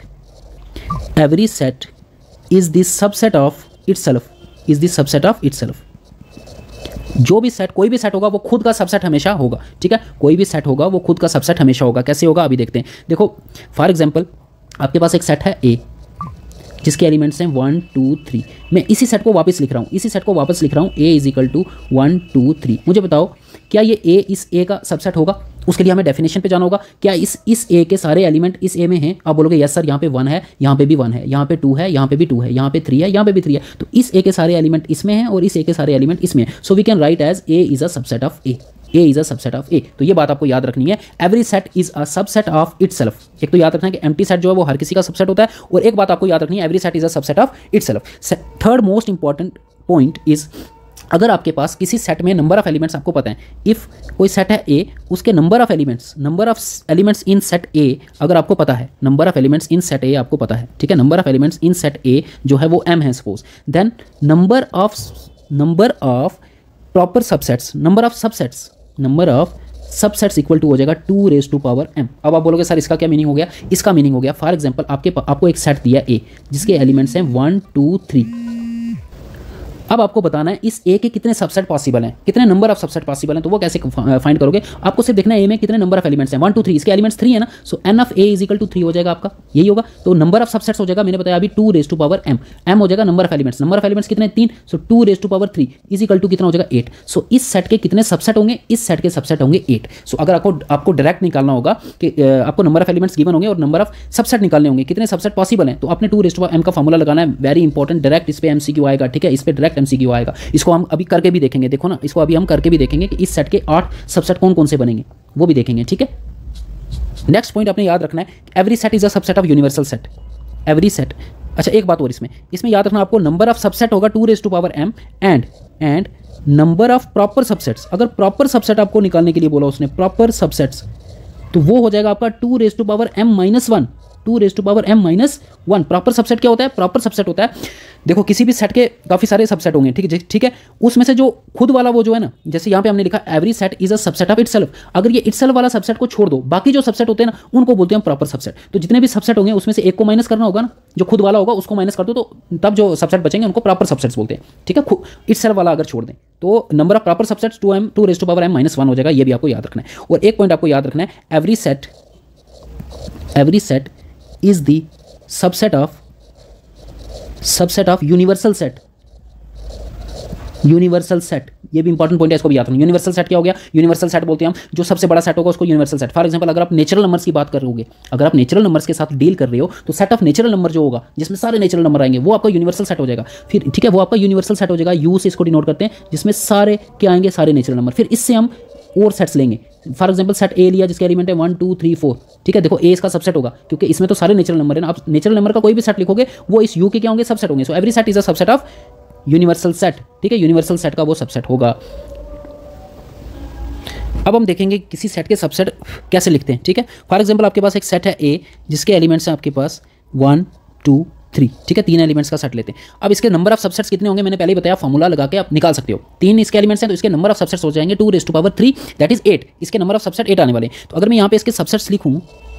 is the subset of itself, is the subset of itself. जो भी सेट, कोई भी सेट होगा वो खुद का सबसेट हमेशा होगा। ठीक है, कोई भी सेट होगा वो खुद का सबसेट हमेशा होगा। कैसे होगा अभी देखते हैं। देखो फॉर एग्जांपल आपके पास एक सेट है A जिसके एलिमेंट्स हैं 1 2 3। मैं इसी सेट को वापस लिख रहा हूँ, A इज इक्वल टू 1 2 3। मुझे बताओ, क्या ये A इस A का सबसेट होगा? उसके लिए हमें डेफिनेशन पे जाना होगा। क्या इस A के सारे एलिमेंट इस A में हैं? आप बोलोगे यस सर, यहाँ पे 1 है, यहाँ पे भी 1 है, यहाँ पे 2 है, यहाँ पे भी 2 है, यहाँ पे 3 है, यहाँ पे भी 3 है। तो इस A के सारे एलिमेंट इसमें हैं और इस A के सारे एलिमेंट इसमें हैं। So we can write as A is a subset of A। A is a subset of A। तो ये बात आपको याद रखनी है, every set is a subset of itself. एक तो याद रखना है कि एम्प्टी सेट जो है वो हर किसी का सबसेट होता है, और एक बात आपको याद रखनी है, every set is a subset of itself. Third most important point is, अगर आपके पास किसी सेट में नंबर ऑफ एलिमेंट्स आपको पता है, इफ़ कोई सेट है A, उसके number of elements in set A अगर आपको पता है, number of elements in set A आपको पता है, ठीक है, number of elements in set A जो है वो M है suppose, then number of proper subsets, number of subsets equal to हो जाएगा 2 रेज़ टू पावर M। अब आप बोलोगे सर इसका क्या मीनिंग हो गया? इसका मीनिंग हो गया, फॉर एग्जांपल आपको एक सेट दिया A जिसके एलिमेंट्स हैं 1 2 3। अब आपको बताना है इस A के कितने सबसेट पॉसिबल हैं, कितने नंबर ऑफ सबसेट पॉसिबल हैं। तो वो कैसे फाइंड करोगे? आपको सिर्फ देखना है A में कितने नंबर ऑफ एलिमेंट्स हैं, 1 2 3, इसके एलिमेंट्स 3 है ना। So n of A is equal to 3 हो जाएगा आपका, यही होगा। तो नंबर ऑफ सबसेट्स हो जाएगा, मैंने बताया अभी 2 रेज़ टू पावर M हो जाएगा नंबर ऑफ एलिमेंट्स कितने? 3। So 2 raise to power 3 is equal to कितना हो जाएगा? 8। सो इस सेट के कितने सबसेट होंगे? इस सेट के सबसेट होंगे 8। सो अगर आपको डायरेक्ट निकालना होगा कि आपको नंबर ऑफ एलिमेंट्स गिवन होंगे और नंबर ऑफ सबसेट निकालने होंगे, कितने सबसेट पॉसिबल हैं, तो आपने 2 रेज़ टू पावर M का फॉर्मूला लगाना है, वेरी इंपॉर्टेंट। डायरेक्ट इस पे MCQ आएगा, ठीक है, इस पे डायरेक्ट MCQ आएगा। इसको हम अभी करके भी देखेंगे, देखो ना, इसको अभी हम करके भी देखेंगे कि इस सेट के 8 सबसेट कौन कौन से बनेंगे, वो भी देखेंगे, ठीक है। नेक्स्ट पॉइंट आपने याद रखना है, every set is a subset of universal set. Every set, अच्छा एक बात और इसमें याद रखना आपको, नंबर ऑफ सबसेट होगा 2m and number of proper subsets. अगर प्रॉपर सबसेट आपको निकालने के लिए बोला उसने, प्रॉपर सबसेट्स, तो वो हो जाएगा आपका 2m-1, 2m-1। प्रॉपर सबसेट क्या होता है? प्रॉपर सबसेट होता है, देखो किसी भी सेट के काफ़ी सारे सबसेट होंगे, ठीक है, उसमें से जो खुद वाला वो जो है ना, जैसे यहाँ पे हमने लिखा every set is a subset of itself. अगर ये इटसेल्फ वाला सबसेट को छोड़ दो, बाकी जो सबसेट होते हैं ना, उनको बोलते हैं प्रॉपर सबसेट। तो जितने भी सबसेट होंगे उसमें से एक को माइनस करना होगा ना, जो खुद वाला होगा उसको माइनस कर दो, तो तब जो सबसेट बचेंगे उनको प्रॉपर सबसेट्स बोलते हैं, ठीक है। इटसेल्फ वाला अगर छोड़ दें तो number of proper subsets 2m-1 हो जाएगा, ये भी आपको याद रखना है। और एक पॉइंट आपको याद रखना है, every set is the subset of universal set. Universal set, ये भी इंपॉर्टेंट पॉइंट है, इसको भी याद रखना। यूनिवर्सल सेट क्या हो गया? यूनिवर्सल सेट बोलते हैं हम जो सबसे बड़ा सेट होगा उसको यूनिवर्सल सेट। फॉर एग्जांपल, अगर आप नेचुरल नंबर्स की बात कर रहे हो, अगर आप नेचुरल नंबर्स के साथ डील कर रहे हो, तो सेट ऑफ नेचुरल नंबर जो होगा जिसमें सारे नेचुरल नंबर आएंगे वो आपका यूनिवर्सल सेट हो जाएगा। फिर ठीक है, वो आपका यूनिवर्सल सेट हो जाएगा, यू से इसको डिनोट करते हैं, जिसमें सारे क्या आएंगे? सारे नेचुरल नंबर। फिर इससे हम और सेट्स लेंगे, फॉर एग्जांपल सेट ए लिया जिसके एलिमेंट है 1 2 3 4, ठीक है। देखो ए इसका सबसेट होगा क्योंकि इसमें तो सारे नेचुरल नंबर है ना। आप नेचुरल नंबर का कोई भी सेट लिखोगे वो इस यू के क्या होंगे? सबसेट होंगे। So every set is a subset of universal set, ठीक है, यूनिवर्सल सेट का वो सबसेट होगा। अब हम देखेंगे किसी सेट के सबसेट कैसे लिखते हैं, ठीक है। फॉर एग्जांपल, आपके पास एक सेट है ए जिसके एलिमेंट्स हैं आपके पास 1 2 3, ठीक है, 3 एलिमेंट्स का सेट लेते हैं। अब इसके नंबर ऑफ सबसेट्स कितने होंगे मैंने पहले ही बताया, फॉर्मूला लगा के आप निकाल सकते हो। 3 इसके एलिमेंट्स हैं तो इसके नंबर ऑफ सबसेट्स हो जाएंगे 2⁻3, दैट इज 8। इसके नंबर ऑफ सबसेट 8 आने वाले हैं। तो अगर मैं यहाँ पे इसके सबसेट्स लिखूँ,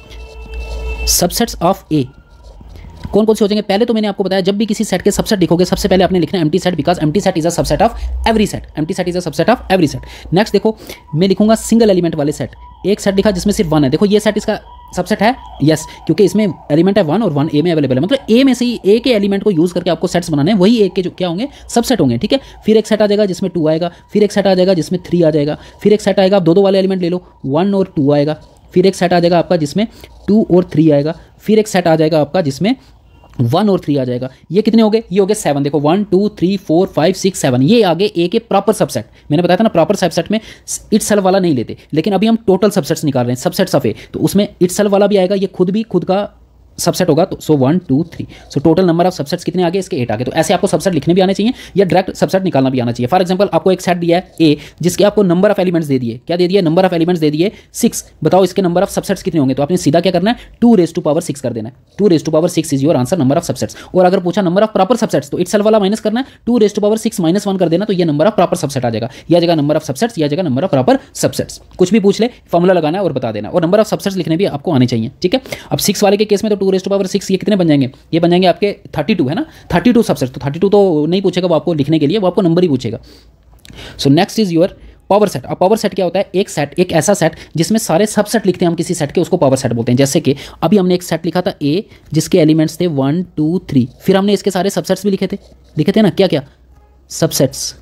सबसेट्स ऑफ ए कौन कौन से हो जाएंगे? पहले तो मैंने आपको बताया, जब भी किसी सेट के सबसेट लिखोगे सबसे पहले आपने लिखना है empty set, because empty set is a subset of every set. Empty set is a subset of every set. Next देखो, मैं लिखूंगा सिंगल एलिमेंट वाले सेट। एक सेट लिखा जिसमें सिर्फ 1 है, देखो ये सेट इसका सबसेट है, यस, क्योंकि इसमें एलिमेंट है 1 और 1 ए में अवेलेबल है, मतलब ए में से ही ए के एलिमेंट को यूज करके आपको सेट्स बनाने हैं, वही ए के जो क्या होंगे? सबसेट होंगे, ठीक है। फिर एक सेट आ जाएगा जिसमें 2 आएगा, फिर एक सेट आ जाएगा जिसमें 3 आ जाएगा, फिर एक सेट आएगा, आप दो वाले एलिमेंट ले लो, 1 और 2 आएगा, फिर एक सेट आ जाएगा आपका जिसमें 2 और 3 आएगा, फिर एक सेट आ जाएगा आपका जिसमें 1 और 3 आ जाएगा। ये कितने हो गए? ये हो गए 7। देखो 1 2 3 4 5 6 7, ये आगे ए के प्रॉपर सबसेट। मैंने बताया था ना, प्रॉपर सबसेट में इटसेल्फ वाला नहीं लेते, लेकिन अभी हम टोटल सबसेट्स निकाल रहे हैं, सबसेट्स ऑफ ए, तो उसमें इटसेल्फ वाला भी आएगा, ये खुद का सबसेट होगा। तो so 1 2 3, so total number of subsets कितने आगे? इसके 8 आगे। तो ऐसे आपको सबसेट लिखने भी आने चाहिए या डायरेक्ट सबसेट निकालना भी आना चाहिए। फॉर एग्जांपल, आपको एक सेट दिया है ए जिसके आपको नंबर ऑफ एलिमेंट्स दे दिए, क्या दे दिए? नंबर ऑफ एलिमेंट्स दे दिए 6। बताओ इसके नंबर ऑफ सबसेट्स कितने होंगे? तो आपने सीधा क्या करना है? 2⁻6 कर देना है। 2⁻6 is your answer, number of subsets. और अगर पूछा नंबर ऑफ प्रॉपर सबसेट्स, तो इटसेल्फ वाला माइनस करना है, 2⁻6 - 1 कर देना, तो ये नंबर ऑफ प्रॉपर सबसेट आ जाएगा। यह जगह नंबर ऑफ सबसेट्स, यह जगह नंबर ऑफ प्रॉपर सबसेट्स। कुछ भी पूछ ले, फॉर्मूला लगाना है और बता देना, और नंबर ऑफ सबसेट्स लिखने भी आपको आने चाहिए, ठीक है। अब 6 वाले के केस में तो 2⁻6 ये कितने बन जाएंगे? ये बन जाएंगे आपके 32 है ना, 32 सबसेट। तो 32 तो नहीं पूछेगा वो आपको लिखने के लिए, वो आपको नंबर ही पूछेगा। So next is your power set. अब पावर सेट क्या होता है? एक ऐसा सेट जिसमें सारे सबसेट लिखते हैं हम किसी सेट के, उसको पावर सेट बोलते हैं। जैसे कि अभी हमने एक सेट लिखा था ए जिसके एलिमेंट्स थे 1 2 3, फिर हमने इसके सारे सबसेट्स भी लिखे थे ना, क्या क्या सबसेट्स,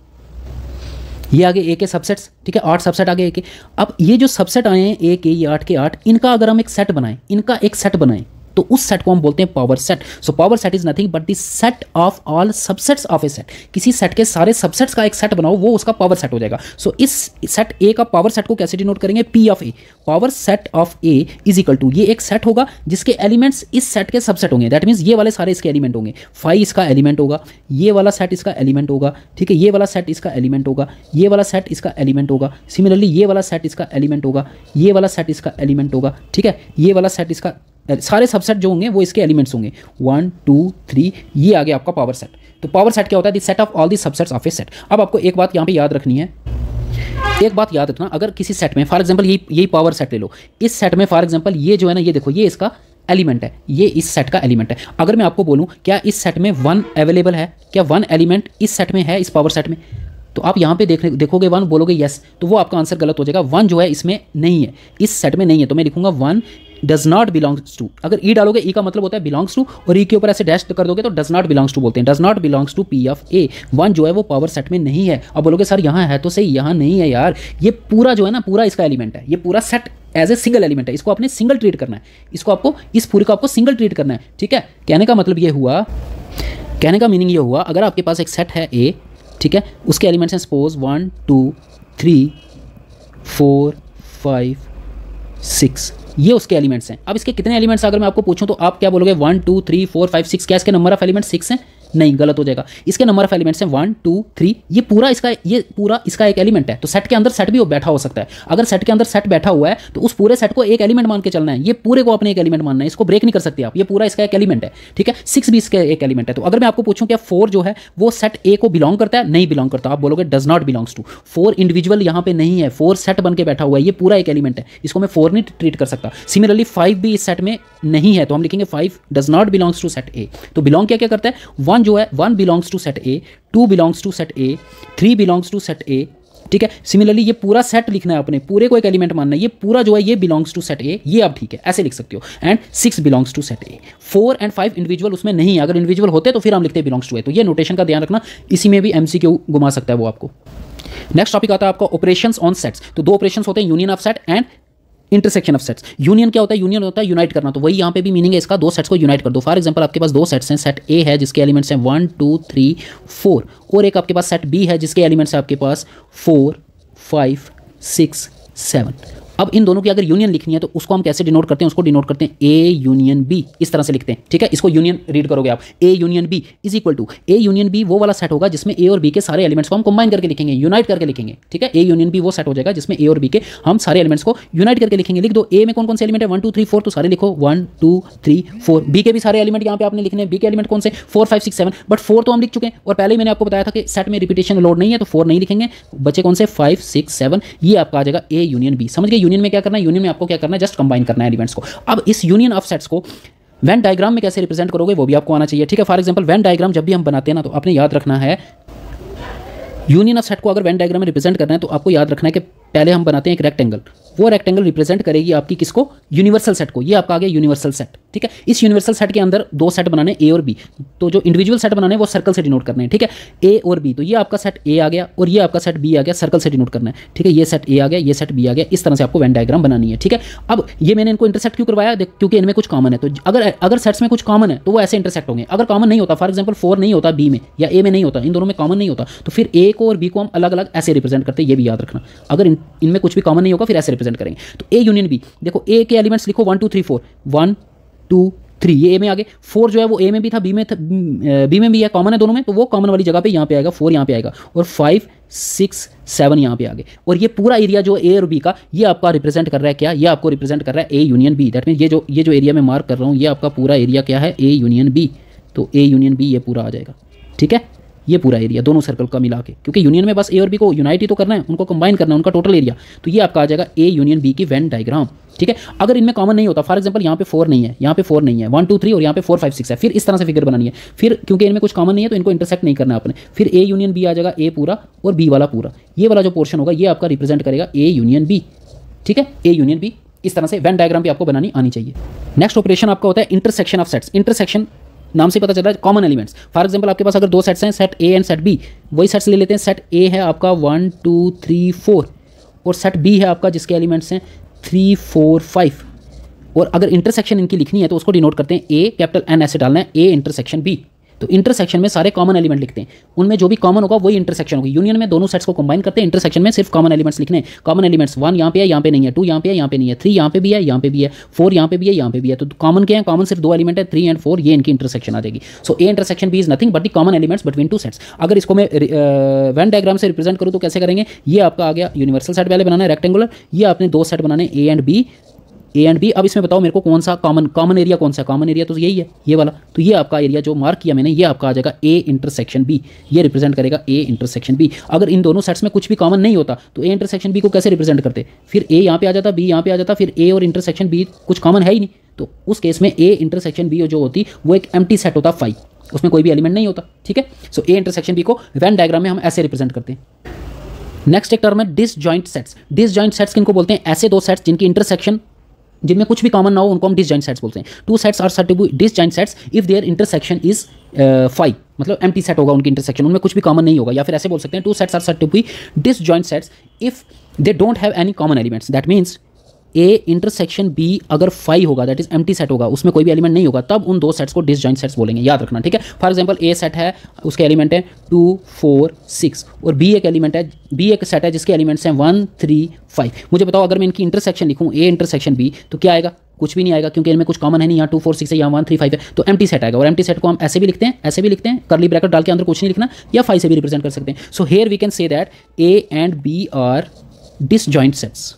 ये आगे ए के सबसेट्स, ठीक है, 8 सबसेट आगे ए के। अब ये जो सबसेट आए हैं ए के, ये 8 के 8, इनका अगर हम एक सेट बनाएं, इनका एक सेट बनाएं, तो उस सेट को हम बोलते हैं power set. So power set is nothing but the set of all subsets of A set. किसी सेट के सारे सबसेट्स का एक सेट बनाओ, वो उसका पावर सेट हो जाएगा। सो इस सेट ए का पावर सेट को कैसे डिनोट करेंगे? P of A. Power set of A is equal to, ये एक सेट होगा जिसके एलिमेंट्स इस सेट के सबसेट होंगे, दैट मीन्स ये वाले सारे इसके एलिमेंट होंगे। 5 इसका एलिमेंट होगा, ये वाला सेट इसका एलिमेंट होगा, ठीक है, ये वाला सेट इसका एलिमेंट होगा, ये वाला सेट इसका एलिमेंट होगा, सिमिलरली ये वाला सेट इसका एलिमेंट होगा, ये वाला सेट इसका एलिमेंट होगा, ठीक है, ये वाला सेट इसका, सारे सबसेट जो होंगे वो इसके एलिमेंट्स होंगे 1 2 3, ये आ गया आपका पावर सेट। तो पावर सेट क्या होता है? The set of all the subsets of A set. अब आपको एक बात यहाँ पे याद रखनी है, एक बात याद रखना, अगर किसी सेट में फॉर एग्जांपल यही पावर सेट ले लो, इस सेट में फॉर एग्जांपल ये जो है ना, ये देखो ये इसका एलिमेंट है, ये इस सेट का एलिमेंट है। अगर मैं आपको बोलूँ क्या इस सेट में 1 अवेलेबल है, क्या 1 एलिमेंट इस सेट में है, इस पावर सेट में, तो आप यहाँ पे देखोगे 1, बोलोगे यस, तो वो आपका आंसर गलत हो जाएगा। 1 जो है इसमें नहीं है, इस सेट में नहीं है, तो मैं लिखूंगा 1 डज नॉट बिलोंग्स टू। अगर ई डालोगे, ई का मतलब होता है बिलोंग्स टू, और ई के ऊपर ऐसे डैश कर दोगे तो डज नॉट बिलोंग्स टू बोलते हैं। Does not belongs to P of A. 1 जो है वो पावर सेट में नहीं है। अब बोलोगे सर यहाँ है तो सही, यहाँ नहीं है यार, ये पूरा जो है ना, पूरा इसका एलिमेंट है, ये पूरा set as a single element है, इसको आपने सिंगल ट्रीट करना है, इसको आपको, इस पूरे को आपको सिंगल ट्रीट करना है, ठीक है। कहने का मतलब ये हुआ, कहने का मीनिंग ये हुआ, अगर आपके पास एक सेट है ए, ठीक है, उसके एलिमेंट्स हैं सपोज 1 2 3 4 5 6, ये उसके एलिमेंट्स हैं। अब इसके कितने एलिमेंट्स अगर मैं आपको पूछूं तो आप क्या बोलोगे 1 2 3 4 5 6। क्या इसके नंबर ऑफ एलिमेंट्स 6 हैं? नहीं, गलत हो जाएगा। इसके नंबर ऑफ एलिमेंट्स हैं 1 2 3। ये पूरा इसका एक एलिमेंट है। तो सेट के अंदर सेट भी बैठा हो सकता है। अगर सेट के अंदर सेट बैठा हुआ है तो उस पूरे सेट को एक एलिमेंट मान के चलना है। ये पूरे को अपने एक एलिमेंट मानना है, इसको ब्रेक नहीं कर सकते आप। ये पूरा इसका एक एलिमेंट है, ठीक है। 6 भी इसका एक एलिमेंट है। तो अगर मैं आपको पूछूं क्या 4 जो है वो सेट ए को बिलोंग करता है? नहीं बिलोंग करता। आप बोलोगे does not belongs to. 4 individual यहाँ पे नहीं है, 4 सेट बन के बैठा हुआ है। ये पूरा एक एलिमेंट है, इसको मैं 4 नहीं ट्रीट कर सकता। सिमिलरली 5 भी इस सेट में नहीं है, तो हम लिखेंगे 5 does not belongs to set A. तो बिलोंग क्या क्या करता है? 1 जो है 1 belongs to set A, 2 belongs to set A, 3 belongs to set A, ठीक है। सिमिलरली ये पूरा सेट लिखना है, अपने पूरे को एक एलिमेंट मानना है। ये पूरा जो है ये बिलोंग्स टू सेट ए, ये आप ठीक है ऐसे लिख सकते हो। And 6 belongs to set A. 4 and 5 individual उसमें नहीं है। अगर इंडिविजुअल होते तो फिर हम लिखते बिलोंग्स टू ए। तो ये नोटेशन का ध्यान रखना, इसी में भी एमसीक्यू घुमा सकता है वो आपको। नेक्स्ट टॉपिक आता है आपका ऑपरेशंस ऑन सेट्स। तो 2 ऑपरेशंस होते हैं, union of set and intersection of sets. Union क्या होता है? यूनियन होता है यूनाइट करना। तो वही यहाँ पे भी मीनिंग है इसका, 2 सेट्स को यूनाइट कर दो। फॉर एग्जांपल आपके पास 2 सेट्स हैं, सेट ए है जिसके एलिमेंट्स हैं 1 2 3 4, और एक आपके पास सेट बी है जिसके एलिमेंट्स हैं आपके पास 4 5 6 7। अब इन दोनों की अगर यूनियन लिखनी है तो उसको हम कैसे डिनोट करते हैं? उसको डिनोट करते हैं ए यूनियन बी, इस तरह से लिखते हैं, ठीक है। इसको यूनियन रीड करोगे आप, A union B is equal to A union B वो वाला सेट होगा जिसमें ए और बी के सारे एलिमेंट्स को हम कंबाइन करके लिखेंगे, यूनाइट करके लिखेंगे, ठीक है। ए यूनियन बी वो सेट हो जाएगा जिसमें ए और बी के हम सारे एलिमेंट्स को यूनाइट करके लिखेंगे। लिख दो ए में कौन कौन से एलिमेंट है 1 2 3 4, तो सारे लिखो 1 2 3 4। बी के भी सारे एलिमेंट यहाँ पे आपने लिखने हैं। बी के एलिमेंट कौन से? 4 5 6 7, बट 4 तो हम लिख चुके हैं और पहले ही मैंने आपको बताया था कि सेट में रिपीटेशन लोड नहीं है तो 4 नहीं लिखेंगे। बच्चे कौन से? 5 6 7। ये आपका आ जाएगा ए यूनियन बी। समझ गए? यूनियन में क्या करना है? यूनियन में आपको क्या करना है? जस्ट कंबाइन करना है एलिमेंट्स को। अब इस यूनियन ऑफ सेट्स को वेन डायग्राम में कैसे रिप्रेजेंट करोगे वो भी आपको आना चाहिए, ठीक है। फॉर एग्जांपल वेन डायग्राम जब भी हम बनाते हैं ना तो आपने याद रखना है, यूनियन ऑफ सेट को अगर वेन डायग्राम में रिप्रेजेंट करना है तो आपको याद रखना है कि पहले हम बनाते हैं एक रेक्टेंगल। वो रेक्टेंगल रिप्रेजेंट करेगी आपकी किसको? यूनिवर्सल सेट को। ये आपका आ गया यूनिवर्सल सेट, ठीक है। इस यूनिवर्सल सेट के अंदर 2 सेट बनाने ए और बी। तो जो इंडिविजुअल सेट बनाने वो सर्कल से डिनोट करने हैं, ठीक है। ए और बी, तो ये आपका सेट ए आ गया और ये आपका सेट बी आ गया, सर्कल से डिनोट करना है, ठीक है। ये सेट ए आ गया, ये सेट बी आ गया। इस तरह से आपको वेन डायग्राम बनानी है, ठीक है। अब ये मैंने इनको इंटरसेक्ट क्यों करवाया? क्योंकि इनमें कुछ कॉमन है। तो अगर सेट्स में कुछ कॉमन है तो वो ऐसे इंटरसेक्ट होंगे। अगर कॉमन नहीं होता, फॉर एग्जाम्पल 4 नहीं होता बी में या ए में नहीं होता, इन दोनों में कॉमन नहीं होता, तो फिर ए को और बी को हम अलग अलग ऐसे रिप्रेजेंट करते हैं। ये भी याद रखना, अगर इनमें कुछ भी कॉमन नहीं होगा फिर ऐसे रिप्रेजेंट करेंगे। तो ए यूनियन बी, देखो ए के एलिमेंट्स लिखो 1 2 3 4, 1 2 3, ये ए में आ गए। 4 जो है वो ए में भी था, बी में था, बी में भी है, कॉमन है दोनों में, तो वो कॉमन वाली जगह पे यहाँ पे आएगा, 4 यहाँ पे आएगा, और 5 6 7 यहाँ पे आ गए। और ये पूरा एरिया जो ए और बी का, ये आपका रिप्रेजेंट कर रहा है क्या? ये आपको रिप्रेजेंट कर रहा है A union B. That mean ये जो एरिया मैं मार्क कर रहा हूँ ये आपका पूरा एरिया क्या है? A union B. तो ए यूनियन बी ये पूरा आ जाएगा, ठीक है। ये पूरा एरिया दोनों सर्कल का मिला के, क्योंकि यूनियन में बस ए और बी को यूनाइट ही तो करना है, उनको कंबाइन करना है, उनका टोटल एरिया। तो ये आपका आ जाएगा ए यूनियन बी की वेन डायग्राम, ठीक है। अगर इनमें कॉमन नहीं होता, फॉर एग्जांपल यहाँ पे 4 नहीं है, यहाँ पे 4 नहीं है, 1 2 3 और यहाँ पे 4 5 6 है, फिर इस तरह से फिगर बनानी है। फिर क्योंकि इनमें कुछ कॉमन नहीं है तो इनको इंटरसेक्ट नहीं करना है आपने। फिर ए यूनियन बी आ जाएगा, ए पूरा और बी वाला पूरा। ये वाला जो पोर्शन होगा ये आपका रिप्रेजेंट करेगा ए यूनियन बी, ठीक है। ए यूनियन बी इस तरह से वेन डायग्राम भी आपको बनानी आनी चाहिए। नेक्स्ट ऑपरेशन आपका होता है इंटरसेक्शन ऑफ सेट्स। इंटरसेक्शन नाम से पता चल रहा है कॉमन एलिमेंट्स। फॉर एग्जांपल आपके पास अगर 2 सेट्स हैं, set A and set B, वही सेट्स ले लेते हैं। सेट ए है आपका 1 2 3 4 और सेट बी है आपका जिसके एलिमेंट्स हैं 3 4 5। और अगर इंटरसेक्शन इनकी लिखनी है तो उसको डिनोट करते हैं ए, कैपिटल एन ऐसे डालना है, ए इंटरसेक्शन बी। तो इंटरसेक्शन में सारे कॉमन एलिमेंट लिखते हैं, उनमें जो भी कॉमन होगा वही इंटरसेक्शन होगी। यूनियन में दोनों सेट्स को कंबाइन करते हैं, इंटरसेक्शन में सिर्फ कॉमन एलिमेंट्स लिखने हैं। कॉमन एलिमेंट्स 1 यहाँ पे है, यहाँ पे नहीं है, 2 यहाँ पे है, यहाँ पे नहीं है, 3 यहाँ पे भी है, यहाँ पे भी है, 4 यहाँ पे भी है, यहाँ पे भी है। तो कॉमन क्या है? कॉमन सिर्फ 2 एलिमेंट है, 3 एंड 4, ये इनकी इंटरसेक्शन आ जाएगी। So A intersection B is nothing but the common elements between 2 sets. अगर इसको मैं वेन डायग्राम से रिप्रेजेंट करूँ तो कैसे करेंगे? ये आपका आ गया यूनिवर्सल सेट पहले बनाना है रेक्टेंगुलर, ये आपने 2 सेट बनाने ए एंड बी। अब इसमें बताओ मेरे को कौन सा कॉमन एरिया कौन सा? कॉमन एरिया तो यही है, ये वाला। तो ये आपका एरिया जो मार्क किया मैंने, ये आपका आ जाएगा ए इंटरसेक्शन बी। ये रिप्रेजेंट करेगा ए इंटरसेक्शन बी। अगर इन दोनों सेट्स में कुछ भी कॉमन नहीं होता तो ए इंटरसेक्शन बी को कैसे रिप्रेजेंट करते? फिर ए यहाँ पे आ जाता, बी यहाँ पे आ जाता, फिर ए और इंटरसेक्शन बी कुछ कॉमन है ही नहीं, तो उस केस में ए इंटरसेक्शन बी जो होती वो एक एम्प्टी सेट होता 5, उसमें कोई भी एलिमेंट नहीं होता, ठीक है। सो ए इंटरसेक्शन बी को वेन डायग्राम में हम ऐसे रिप्रेजेंट करते हैं। नेक्स्ट एक टर्म है डिसजॉइंट सेट्स। डिसजॉइंट सेट्स किनको बोलते हैं? ऐसे 2 सेट्स जिनकी इंटरसेक्शन, जिनमें कुछ भी कॉमन ना हो, उनको हम डिसजॉइंट सेट्स बोलते हैं। 2 sets are said to be disjoint sets if their intersection is 5, मतलब एम्प्टी सेट होगा उनकी इंटरसेक्शन, उनमें कुछ भी कॉमन नहीं होगा। या फिर ऐसे बोल सकते हैं 2 sets are said to be disjoint sets if they don't have any common elements. That means A intersection B अगर फाई होगा, दैट इज एम्प्टी सेट होगा, उसमें कोई भी एलिमेंट नहीं होगा, तब उन दो सेट्स को डिसजॉइंट सेट्स बोलेंगे, याद रखना, ठीक है। फॉर एग्जांपल ए सेट है, उसके एलिमेंट है 2 4 6 और बी एक एलिमेंट है, बी एक सेट है जिसके एलिमेंट्स हैं 1 3 5। मुझे बताओ अगर मैं इनकी इंटरसेक्शन लिखूँ ए इंटरसेक्शन बी तो क्या आएगा? कुछ भी नहीं आएगा, क्योंकि इनमें कुछ कॉमन है नहीं, यहाँ 2 4 6 है, यहाँ 1 3 5 है, तो एम्प्टी सेट आएगा। और एम्प्टी सेट को हम ऐसे भी लिखते हैं, ऐसे भी लिखते हैं, करली ब्रैकेट डाल के अंदर कुछ नहीं लिखना, या 5 से भी रिप्रेजेंट कर सकते हैं। So here we can say that A and B are disjoint sets,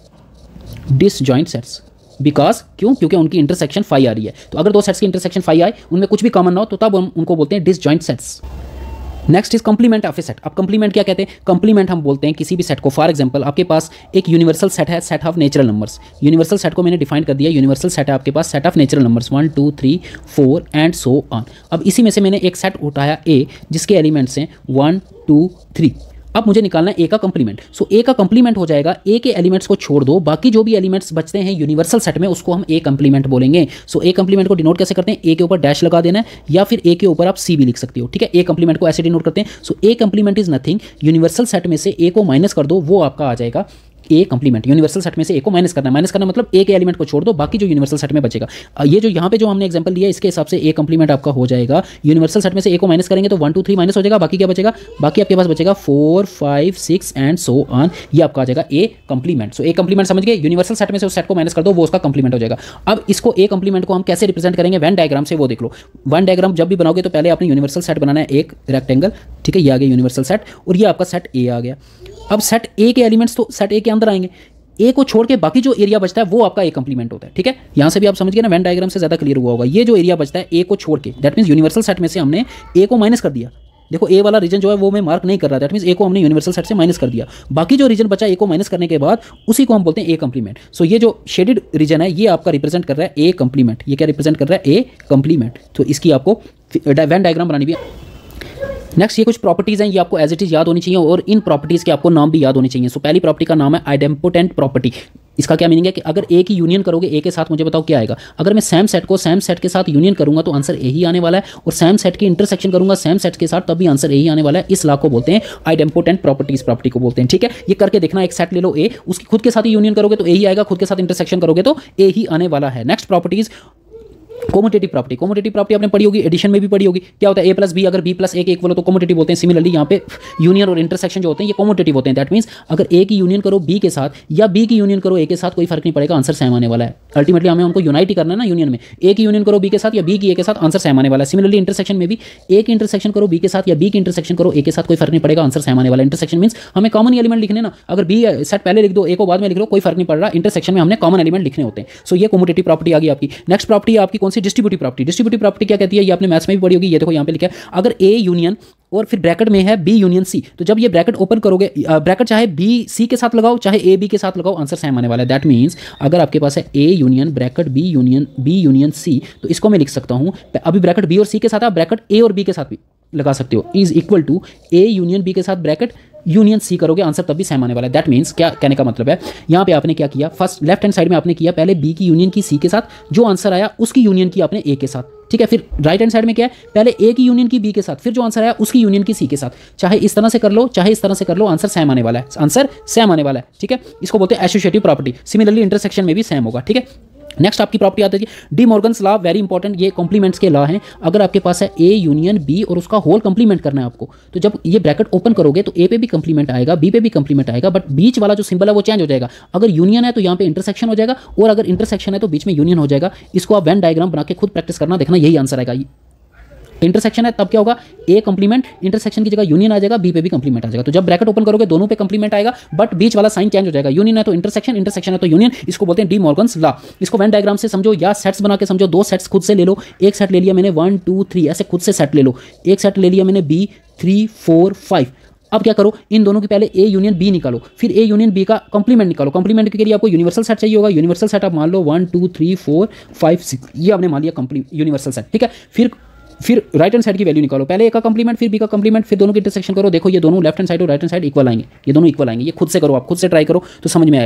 disjoint sets because क्यों? क्योंकि उनकी इंटरसेक्शन 5 आ रही है। तो अगर दो सेट्स की इंटरसेक्शन 5 आए, उनमें कुछ भी कॉमन ना हो, तो तब हम उनको बोलते हैं disjoint sets. Next is complement of A set. अब कंप्लीमेंट क्या कहते हैं? कंप्लीमेंट हम बोलते हैं किसी भी सेट को, फॉर एग्जांपल आपके पास एक यूनिवर्सल सेट है, set of natural numbers. Universal set को मैंने डिफाइन कर दिया, यूनिवर्सल सेट है आपके पास, set of natural numbers 1 2 3 4 and so on. अब इसी में से मैंने एक सेट उठाया ए, जिसके एलिमेंट्स हैं 1 2 3। अब मुझे निकालना है ए का कंप्लीमेंट। सो ए का कंप्लीमेंट हो जाएगा, ए के एलिमेंट्स को छोड़ दो, बाकी जो भी एलिमेंट्स बचते हैं यूनिवर्सल सेट में, उसको हम ए कंप्लीमेंट बोलेंगे। सो ए कंप्लीमेंट को डिनोट कैसे करते हैं? ए के ऊपर डैश लगा देना है, या फिर ए के ऊपर आप सी भी लिख सकते हो, ठीक है। ए कंप्लीमेंट को ऐसे डिनोट करते हैं। So A complement is nothing, universal set में से ए को माइनस कर दो, वो आपका आ जाएगा ए कंप्लीमेंट। यूनिवर्सल सेट में से ए को माइनस करना है, माइनस करना मतलब ए के एलिमेंट को छोड़ दो, बाकी जो यूनिवर्सल सेट में बचेगा। ये जो यहाँ पे जो हमने एग्जांपल लिया, इसके हिसाब से ए कंप्लीमेंट आपका हो जाएगा, यूनिवर्सल सेट में से ए को माइनस करेंगे तो 1 2 3 माइनस हो जाएगा, बाकी क्या बचेगा? बाकी आपके पास बचेगा 4 5 6 एंड सो ऑन। ये आपका आ जाएगा ए कंप्लीमेंट। सो ए कंप्लीमेंट समझ गए, यूनिवर्सल सेट में से उस सेट को माइनस कर दो, वो उसका कंप्लीमेंट हो जाएगा। अब इसको ए कंप्लीमेंट को हम कैसे रिप्रेजेंट करेंगे? वेन डायग्राम से, वो देख लो। वेन डायग्राम जब भी बनाओगे तो पहले आपने यूनिवर्सल सेट बनाना है, एक रेक्टेंगल, ठीक है, ये आ गया यूनिवर्सल सेट, और ये आपका सेट ए आ गया। अब सेट ए के एलिमेंट्स तो सेट ए के अंदर आएंगे, ए को छोड़ के बाकी जो एरिया बचता है वो आपका ए कंप्लीमेंट होता है, ठीक है। यहां से भी आप समझ गए ना, वेन डायग्राम से ज्यादा क्लियर हुआ होगा। ये जो एरिया बचता है ए को छोड़ के, दैट मींस यूनिवर्सल सेट में से हमने ए को माइनस कर दिया। देखो ए वाला रीजन जो है वो मैं मार्क नहीं कर रहा, दैट मींस ए को हमने यूनिवर्सल सेट से माइनस कर दिया, बाकी जो रीजन बचा ए को माइनस करने के बाद, उसी को हम बोलते हैं ए कंप्लीमेंट। सो ये जो शेडेड रीजन है ये आपका रिप्रेजेंट कर रहा है ए कंप्लीमेंट। ये क्या रिप्रेजेंट कर रहा है? A complement. तो इसकी आपको वेन डायग्राम बनानी भी है। नेक्स्ट ये कुछ प्रॉपर्टीज हैं, ये आपको एज इट इज याद होनी चाहिए, और इन प्रॉपर्टीज के आपको नाम भी याद होने चाहिए। सो पहली प्रॉपर्टी का नाम है आइडेम्पोटेंट प्रॉपर्टी। इसका क्या मीनिंग है कि अगर ए की यूनियन करोगे ए के साथ, मुझे बताओ क्या आएगा? अगर मैं सैम सेट को सैम सेट के साथ यूनियन करूंगा तो आंसर ए ही आने वाला है, और सैम सेट की इंटरसेक्शन करूंगा सैम सेट के साथ तब भी आंसर ए ही आने वाला है। इस लॉ को बोलते हैं आइडेम्पोटेंट प्रॉपर्टीज, प्रॉपर्टी को बोलते हैं, ठीक है। ये करके देखना, एक सेट ले लो ए, उसकी खुद के साथ ही यूनियन करोगे तो ए ही आएगा, खुद के साथ इंटरसेक्शन करोगे तो ए ही आने वाला है। Next properties commutative property. Commutative property आपने पढ़ी होगी, एडिशन में भी पढ़ी होगी। क्या होता है? ए प्लस बी, अगर बी प्लस ए के इक्वल हो तो कोमोटेटिव बोलते हैं। सिमिलरली यहाँ पे यूनियन और इंटरसेक्शन जो होते हैं ये कोमोटेटिव होते हैं। दैट मींस अगर ए की यूनियन करो बी के साथ, या बी की यूनियन करो ए के साथ, कोई फर्क नहीं पड़ेगा, आंसर सेम आने वाला है। अल्टीमेटली हमें उनको यूनाइट ही करना है ना यूनियन में। ए की यूनियन करो बी के साथ या बी की ए के साथ, आंसर सेम आने वाला है। सिमिलरली इंटरसेक्शन में भी ए की इंटरसेक्शन करो बी के साथ या बी की इंटरसेक्शन करो ए के साथ, कोई फर्क नहीं पड़ेगा, आंसर सेम आने वाला है। इंटरसेक्शन मींस हमें कॉमन एलिमेंट लिखने ना, अगर बी सेट पहले लिख दो ए को बाद में लिख लो, कोई फर्क नहीं पड़ रहा, इंटरसेक्शन में हमने कॉमन एलिमेंट लिखने होते हैं। सो ये कोमोटेटिव प्रॉपर्टी आ गई आपकी। नेक्स्ट प्रॉपर्टी है आपकी कौन सी? Distributive property. डिस्ट्रीब्यूटिव प्रॉपर्टी क्या कहती है? ये आपने मैथ्स में भी पढ़ी होगी। ये देखो यहाँ पे लिखा है, अगर ए यूनियन और फिर ब्रैकेट में है बी यूनियन सी, तो जब ये ब्रैकेट ओपन करोगे, ब्रैकेट चाहे बी सी के साथ लगाओ चाहे ए बी के साथ लगाओ, आंसर सेम आने वाला है। दैट मींस अगर आपके पास है A union bracket B union C, तो इसको मैं लिख सकता हूं, अभी ब्रैकेट बी और सी के साथ आप ब्रैकेट ए और बी के साथ भी लगा सकते हो, is equal to A union B के साथ ब्रैकेट यूनियन सी करोगे, आंसर तब भी सेम आने वाला है। दैट मींस क्या कहने का मतलब है, यहाँ पे आपने क्या किया, फर्स्ट लेफ्ट हैंड साइड में आपने किया पहले बी की यूनियन की सी के साथ, जो आंसर आया उसकी यूनियन की आपने ए के साथ, ठीक है। फिर राइट हैंड साइड में क्या है, पहले ए की यूनियन की बी के साथ, फिर जो आंसर आया उसकी यूनियन की सी के साथ। चाहे इस तरह से कर लो चाहे इस तरह से कर लो, आंसर सेम आने वाला है, आंसर सेम आने वाला है, ठीक है। इसको बोलते हैं एसोसिएटिव प्रॉपर्टी। सिमिलरली इंटरसेक्शन में भी सेम होगा, ठीक है। नेक्स्ट आपकी प्रॉपर्टी आती है De Morgan's law, very important, ये कॉम्प्लीमेंट्स के लॉ हैं। अगर आपके पास है ए यूनियन बी और उसका होल कंप्लीमेंट करना है आपको, तो जब ये ब्रैकेट ओपन करोगे तो ए पे भी कंप्लीमेंट आएगा, बी पे भी कंप्लीमेंट आएगा, बट बीच वाला जो सिंबल है वो चेंज हो जाएगा। अगर यूनियन है तो यहाँ पे इंटरसेक्शन हो जाएगा, और अगर इंटरसेक्शन है तो बीच में यूनियन हो जाएगा। इसको आप वेन डायग्राम बना के खुद प्रैक्टिस करना, देखना यही आंसर आएगा। इंटरसेक्शन है तब क्या होगा, ए कंप्लीमेंट, इंटरसेक्शन की जगह यूनियन आ जाएगा, बी पे भी कंप्लीमेंट आ जाएगा। तो जब ब्रैकेट ओपन करोगे दोनों पे कंप्लीमेंट आएगा, बट बीच वाला साइन चेंज हो जाएगा। यूनियन है तो इंटरसेक्शन, इंटरसेक्शन है तो यूनियन। इसको बोलते हैं डी मॉर्गन्स लॉ। इसको वेन डायग्राम से समझो या सेट्स बना के समझो। दो सेट्स खुद से ले लो, एक सेट ले लिया मैंने 1 2 3, ऐसे खुद से सेट ले लो। एक सेट ले लिया मैंने बी 3 4 5। अब क्या करो, इन दोनों के पहले ए यूनियन बी निकालो, फिर ए यूनियन बी का कंप्लीमेंट निकालो। कंप्लीमेंट के लिए आपको यूनिवर्सल सेट चाहिए होगा। यूनिवर्सल सेट आप मान लो 1 2 3 4 5 6, ये आपने मान लिया यूनिवर्सल सेट, ठीक है। फिर राइट हैंड साइड की वैल्यू निकालो, पहले ए का कंप्लीमेंट फिर बी का कंप्लीमेंट, फिर दोनों की इंटरसेक्शन करो। देखो ये दोनों लेफ्ट हैंड साइड और राइट हैंड साइड इक्वल आएंगे, ये दोनों इक्वल आएंगे। ये खुद से करो, आप खुद से ट्राई करो तो समझ में आएगा।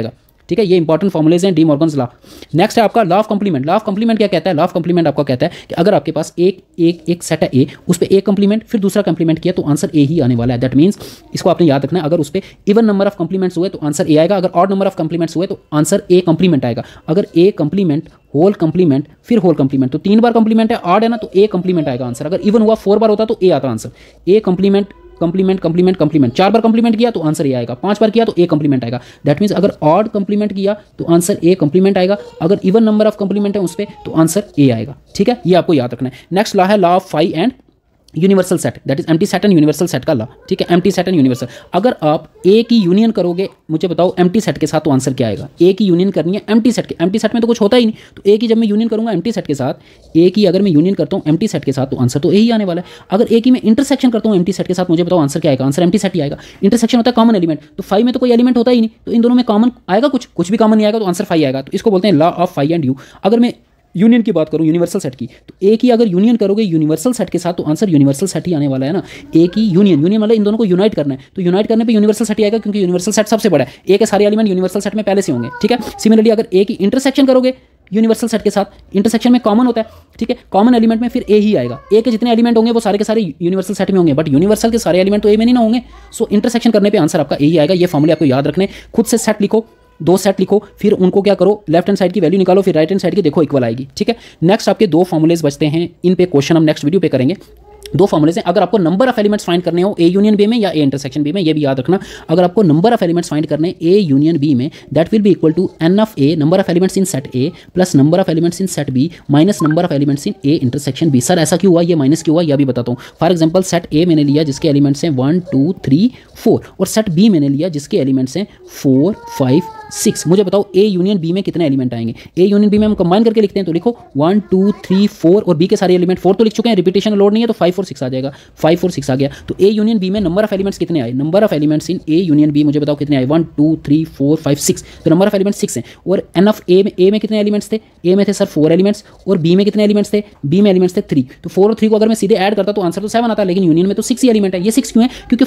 ठीक है, ये इंपॉर्टेंट फॉर्मुलेज हैं डी मॉर्गन्स लॉ। नेक्स्ट है आपका law of complement. Law of complement क्या कहता है? लॉ ऑफ कंप्लीमेंट आपको कहता है कि अगर आपके पास एक सेट है ए, उस पर एक कंप्लीमेंट फिर दूसरा कंप्लीमेंट किया तो आंसर ए ही आने वाला है। दैट मीन्स इसको आपने याद रखना है, अगर उस पर इवन नंबर ऑफ कंप्लीमेंट्स हुए तो आंसर ए आएगा, अगर ऑड नंबर ऑफ कंप्लीमेंट्स हुए तो आंसर ए कंप्लीमेंट आएगा। अगर ए कंप्लीमेंट होल कंप्लीमेंट फिर होल कंप्लीमेंट, तो 3 बार कंप्लीमेंट है, ऑड है ना, तो ए कंप्लीमेंट आएगा आंसर। अगर इवन हुआ 4 बार होता तो ए आता आंसर। A complement complement complement complement, 4 बार कंप्लीमेंट किया तो आंसर ए आएगा, 5 बार किया तो ए कंप्लीमेंट आएगा। दैट मीन्स अगर ऑड कंप्लीमेंट किया तो आंसर ए कंप्लीमेंट आएगा, अगर इवन नंबर ऑफ कंप्लीमेंट है उस पर तो आंसर ए आएगा। ठीक है, ये आपको याद रखना है। नेक्स्ट लॉ है law of phi and universal set, that is empty set and universal set का लॉ। ठीक है, एम्प्टी सेट एंड यूनिवर्सल, अगर आप ए की यूनियन करोगे, मुझे बताओ एम्प्टी सेट के साथ तो आंसर क्या आएगा? ए की यूनियन करनी है एम्प्टी सेट के, एम्प्टी सेट में तो कुछ होता ही नहीं, तो ए की जब मैं यूनियन करूंगा एम्प्टी सेट के साथ, ए की अगर मैं यूनियन करता हूं एम्प्टी सेट के साथ तो आंसर तो ए ही आने वाला है। अगर ए की मैं इंटरसेक्शन करता हूं एम्प्टी सेट के साथ, मुझे बताओ आंसर क्या आएगा? आंसर एम्प्टी सेट ही आएगा। इंटरसेक्शन होता है कॉमन एलिमेंट, तो फाई में तो कोई एलिमेंट होता ही नहीं, तो इन दोनों में कॉमन आएगा कुछ भी कॉमन नहीं आएगा तो आंसर फाई आएगा। तो इसको बोलते हैं law of phi and U. अगर मैं यूनियन की बात करूं यूनिवर्सल सेट की, तो ए की अगर यूनियन करोगे यूनिवर्सल सेट के साथ तो आंसर यूनिवर्सल सेट ही आने वाला है ना। ए की यूनियन मतलब इन दोनों को यूनाइट करना है, तो यूनाइट करने पे यूनिवर्सल सेट ही आएगा, क्योंकि यूनिवर्सल सेट सबसे बड़ा है। ए के सारे एलिमेंट यूनिवर्सल सेट में पहले से होंगे। ठीक है, सिमिलरली अगर ए की इंटरसेक्शन करोगे यूनिवर्सल सेट के साथ, इंटरसेक्शन में कॉमन होता है, ठीक है, कॉमन एलिमेंट में फिर ए ही आएगा। ए के जितने एलिमेंट होंगे वो सारे के सारे यूनिवर्सल सेट में होंगे, बट यूनिवर्सल के सारे एलिमेंट तो ए में नहीं ना होंगे। सो इंटरसेक्शन करने पे आंसर आपका ए ही आएगा। ये फॉर्मूले आपको याद रखने, खुद से सेट लिखो, 2 सेट लिखो, फिर उनको क्या करो, लेफ्ट हैंड साइड की वैल्यू निकालो, फिर राइट हैंड साइड की देखो इक्वल आएगी। ठीक है, नेक्स्ट आपके 2 फॉर्मुलेज बचते हैं, इन पे क्वेश्चन हम नेक्स्ट वीडियो पे करेंगे। 2 फॉर्मुलेज हैं, अगर आपको नंबर ऑफ एलिमेंट्स फाइंड करने हो ए यूनियन बी में या ए इंटरसेक्शन बी में, ये भी याद रखना, अगर आपको नंबर ऑफ एलिमेंट्स फाइंड करने ए यूनियन बी में, that will be equal to n of A, number of elements in set A plus number of elements in set B minus number of elements in A intersection B. Sir ऐसा क्यों हुआ, ये minus क्यों हुआ, यह भी बताता हूँ। फॉर एग्जाम्पल सेट ए मैंने लिया जिसके एलिमेंट्स हैं 1 2 3 4, और सेट बी मैंने लिया जिसके एलिमेंट्स हैं 4 5 6। मुझे बताओ ए यूनियन बी में कितने एलिमेंट आएंगे? ए यूनियन बी में हम कंबाइन करके लिखते हैं, तो लिखो 1 2 3 4, और बी के सारे एलिमेंट 4 तो लिख चुके हैं, रिपीटेशन लोड नहीं है, तो 5 और 6 आ जाएगा, 5 और 6 आ गया। तो ए यूनियन बी में नंबर ऑफ एलिमेंट्स कितने आए? Number of elements in A union B मुझे बताओ कितने आए? 1 2 3 4 5 6, तो नंबर ऑफ एलिमेंट्स 6 हैं। और एन ऑफ ए में कितने एलिमेंट्स थे? ए में थे सर 4 एलिमेंट्स, और बी में कितने एलिमेंट्स थे? बी में एलिमेंट्स थे 3, तो 4 और 3 को अगर मैं सीधे ऐड करता तो आंसर तो 7 आता, लेकिन यूनियन में तो 6 ही एलिमेंट है। ये 6 क्यों है? क्योंकि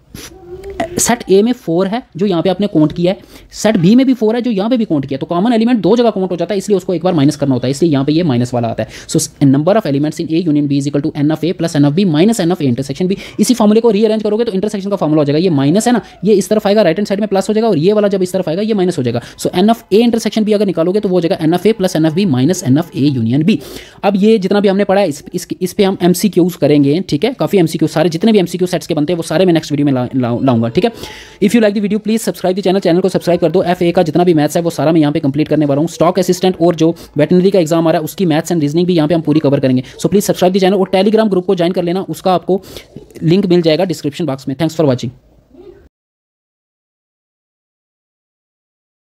सेट ए में 4 है जो यहाँ पे आपने काउंट किया है, सेट बी में भी 4 है जो यहाँ पे भी काउंट किया, तो कॉमन एलिमेंट 2 जगह काउंट हो जाता है, इसलिए उसको एक बार माइनस करना होता है, इसलिए यहाँ पे ये माइनस वाला आता है। So number of elements in A union B is equal to n of A plus n of B minus n of A intersection B. इसी फॉर्मूले को रीअरेंज करोगे तो इंटरसेक्शन का फॉर्मूला हो जाएगा, ये माइनस है ना, ये इस तरफ आएगा, राइट हैंड साइड में प्लस हो जाएगा, और ये वाला जब इस तरफ आएगा ये माइनस हो जाएगा। So n of A intersection B अगर निकालोगे तो वो हो जाएगा n of A plus n of B minus n of A union B. अब ये जितना भी हमने पढ़ा है इस पे हम एमसीक्यूज करेंगे। ठीक है, काफी एमसीक्यू, सारे जितने भी एमसीक्यू सेट्स के बनते हैं वो सारे मैं नेक्स्ट वीडियो में लाऊंगा। ठीक है, if you like the video please subscribe the channel को सब्सक्राइब कर दो। एफए का जितना भी मैथ्स है वो सारा मैं यहाँ पे कंप्लीट करने वाला हूँ। स्टॉक असिस्टेंट और जो वेटनरी का एग्जाम आ रहा है उसकी मैथ्स एंड रीजनिंग भी यहाँ पे हम पूरी कवर करेंगे। So please subscribe the channel, और टेलीग्राम ग्रुप को ज्वाइन कर लेना, उसका आपको लिंक मिल जाएगा डिस्क्रिप्शन बॉक्स में। Thanks for watching.